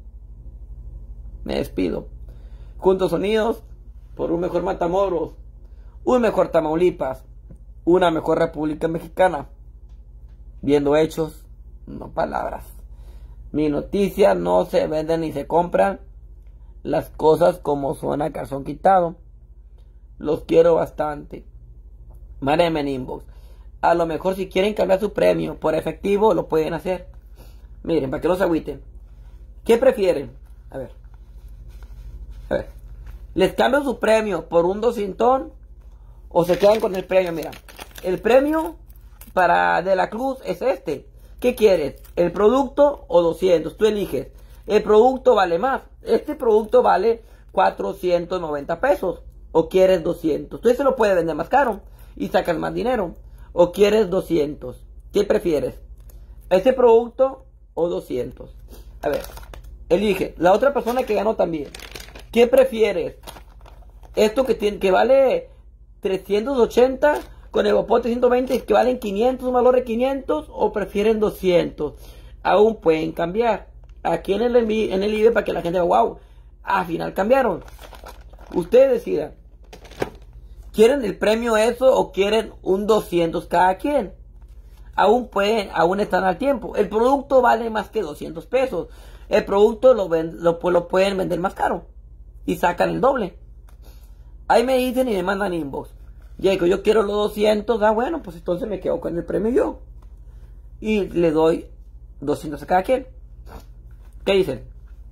Me despido. Juntos unidos por un mejor Matamoros, un mejor Tamaulipas, una mejor República Mexicana. Viendo hechos, no palabras. Mis noticias no se venden ni se compran. Las cosas como son a calzón quitado. Los quiero bastante. Mándenme en inbox. A lo mejor si quieren cambiar su premio por efectivo, lo pueden hacer. Miren, para que no se agüiten. ¿Qué prefieren? A ver. A ver. ¿Les cambio su premio por un doscientón? ¿O se quedan con el premio? Mira. El premio para De la Cruz es este. ¿Qué quieres? ¿El producto o doscientos? Tú eliges. El producto vale más. Este producto vale cuatrocientos noventa pesos. ¿O quieres doscientos? Tú se lo puedes vender más caro y sacas más dinero. ¿O quieres doscientos? ¿Qué prefieres? ¿Ese producto o doscientos? A ver, elige. La otra persona que ganó también. ¿Qué prefieres? ¿Esto que, tiene, que vale trescientos ochenta con el popote ciento veinte que valen quinientos, un valor de quinientos? ¿O prefieren doscientos? Aún pueden cambiar. Aquí en el, en el I B E para que la gente vea, wow, al final cambiaron. Ustedes decidan. ¿Quieren el premio eso o quieren un doscientos cada quien? Aún pueden, aún están al tiempo. El producto vale más que doscientos pesos. El producto lo, ven, lo, lo pueden vender más caro. Y sacan el doble. Ahí me dicen y me mandan inbox. Jacob, yo quiero los doscientos. Ah, bueno, pues entonces me quedo con el premio yo. Y le doy doscientos a cada quien. ¿Qué dicen?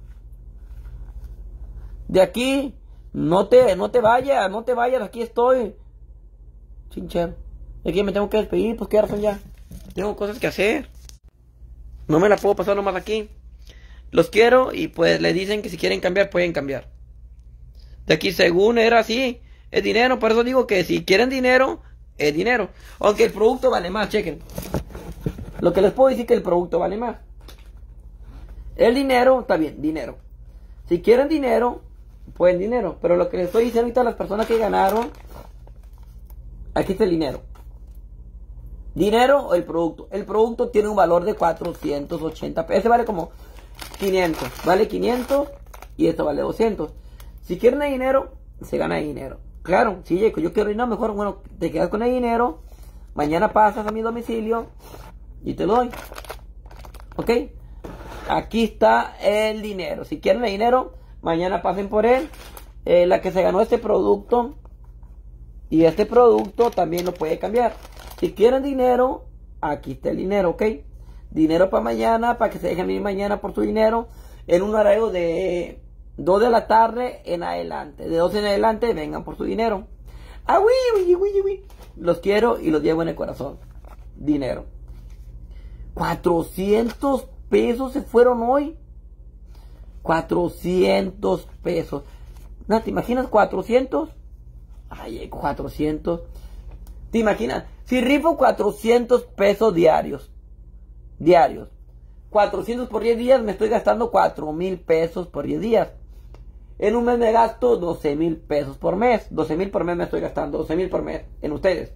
De aquí... No te, no te vayas, no te vayas, aquí estoy. Chinchero. De aquí me tengo que despedir, pues qué razón ya. Tengo cosas que hacer. No me la puedo pasar nomás aquí. Los quiero y pues le dicen que si quieren cambiar, pueden cambiar. De aquí según era así, es dinero, por eso digo que si quieren dinero, es dinero. Aunque el producto vale más, chequen. Lo que les puedo decir que el producto vale más. El dinero, está bien, dinero. Si quieren dinero... pueden dinero, pero lo que les estoy diciendo ahorita a las personas que ganaron, aquí está el dinero. Dinero o el producto. El producto tiene un valor de cuatrocientos ochenta pesos. Ese vale como quinientos. Vale quinientos. y esto vale doscientos. Si quieren el dinero, se gana el dinero. Claro, si yo quiero dinero, mejor, bueno, te quedas con el dinero, mañana pasas a mi domicilio y te lo doy. ¿Ok? Aquí está el dinero. Si quieren el dinero, mañana pasen por él. Eh, la que se ganó este producto y este producto también lo puede cambiar. Si quieren dinero, aquí está el dinero, ¿ok? Dinero para mañana, para que se dejen ir mañana por su dinero, en un horario de dos de la tarde en adelante. De dos en adelante, vengan por su dinero. Ah, uy, uy, uy, uy. Los quiero y los llevo en el corazón. Dinero. cuatrocientos pesos se fueron hoy. cuatrocientos pesos. ¿No te imaginas cuatrocientos? Ay, cuatrocientos. ¿Te imaginas? Si rifo cuatrocientos pesos diarios. Diarios. cuatrocientos por diez días, me estoy gastando cuatro mil pesos por diez días. En un mes me gasto doce mil pesos por mes. doce mil por mes me estoy gastando. doce mil por mes en ustedes.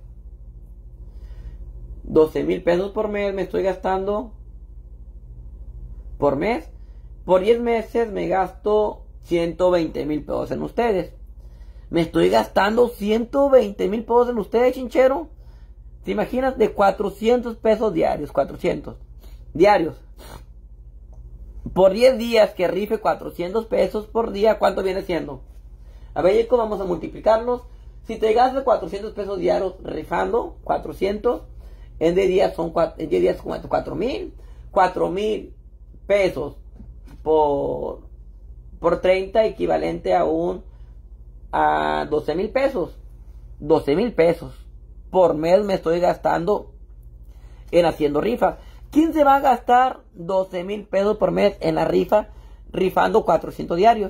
doce mil pesos por mes me estoy gastando por mes. Por diez meses me gasto ciento veinte mil pesos en ustedes. Me estoy gastando ciento veinte mil pesos en ustedes, chinchero. ¿Te imaginas? De cuatrocientos pesos diarios. cuatrocientos diarios. Por diez días que rife cuatrocientos pesos por día, ¿cuánto viene siendo? A ver, Jacob, vamos a multiplicarlos. Si te gastas cuatrocientos pesos diarios rifando, cuatrocientos, en diez días son en diez días cuatro mil. cuatro mil pesos por, por treinta, equivalente a un a doce mil pesos. doce mil pesos por mes me estoy gastando en haciendo rifas. ¿Quién se va a gastar doce mil pesos por mes en la rifa, rifando cuatrocientos diarios?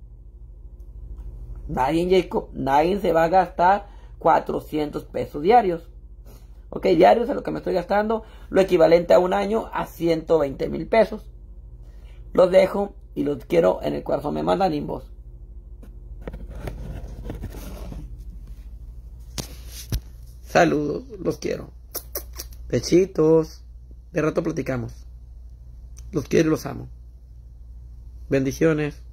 Nadie, Jacob. Nadie se va a gastar cuatrocientos pesos diarios. Ok, diarios es lo que me estoy gastando, lo equivalente a un año a ciento veinte mil pesos. Los dejo y los quiero en el corazón. Me mandan inbox. Saludos, los quiero. Besitos. De rato platicamos. Los quiero y los amo. Bendiciones.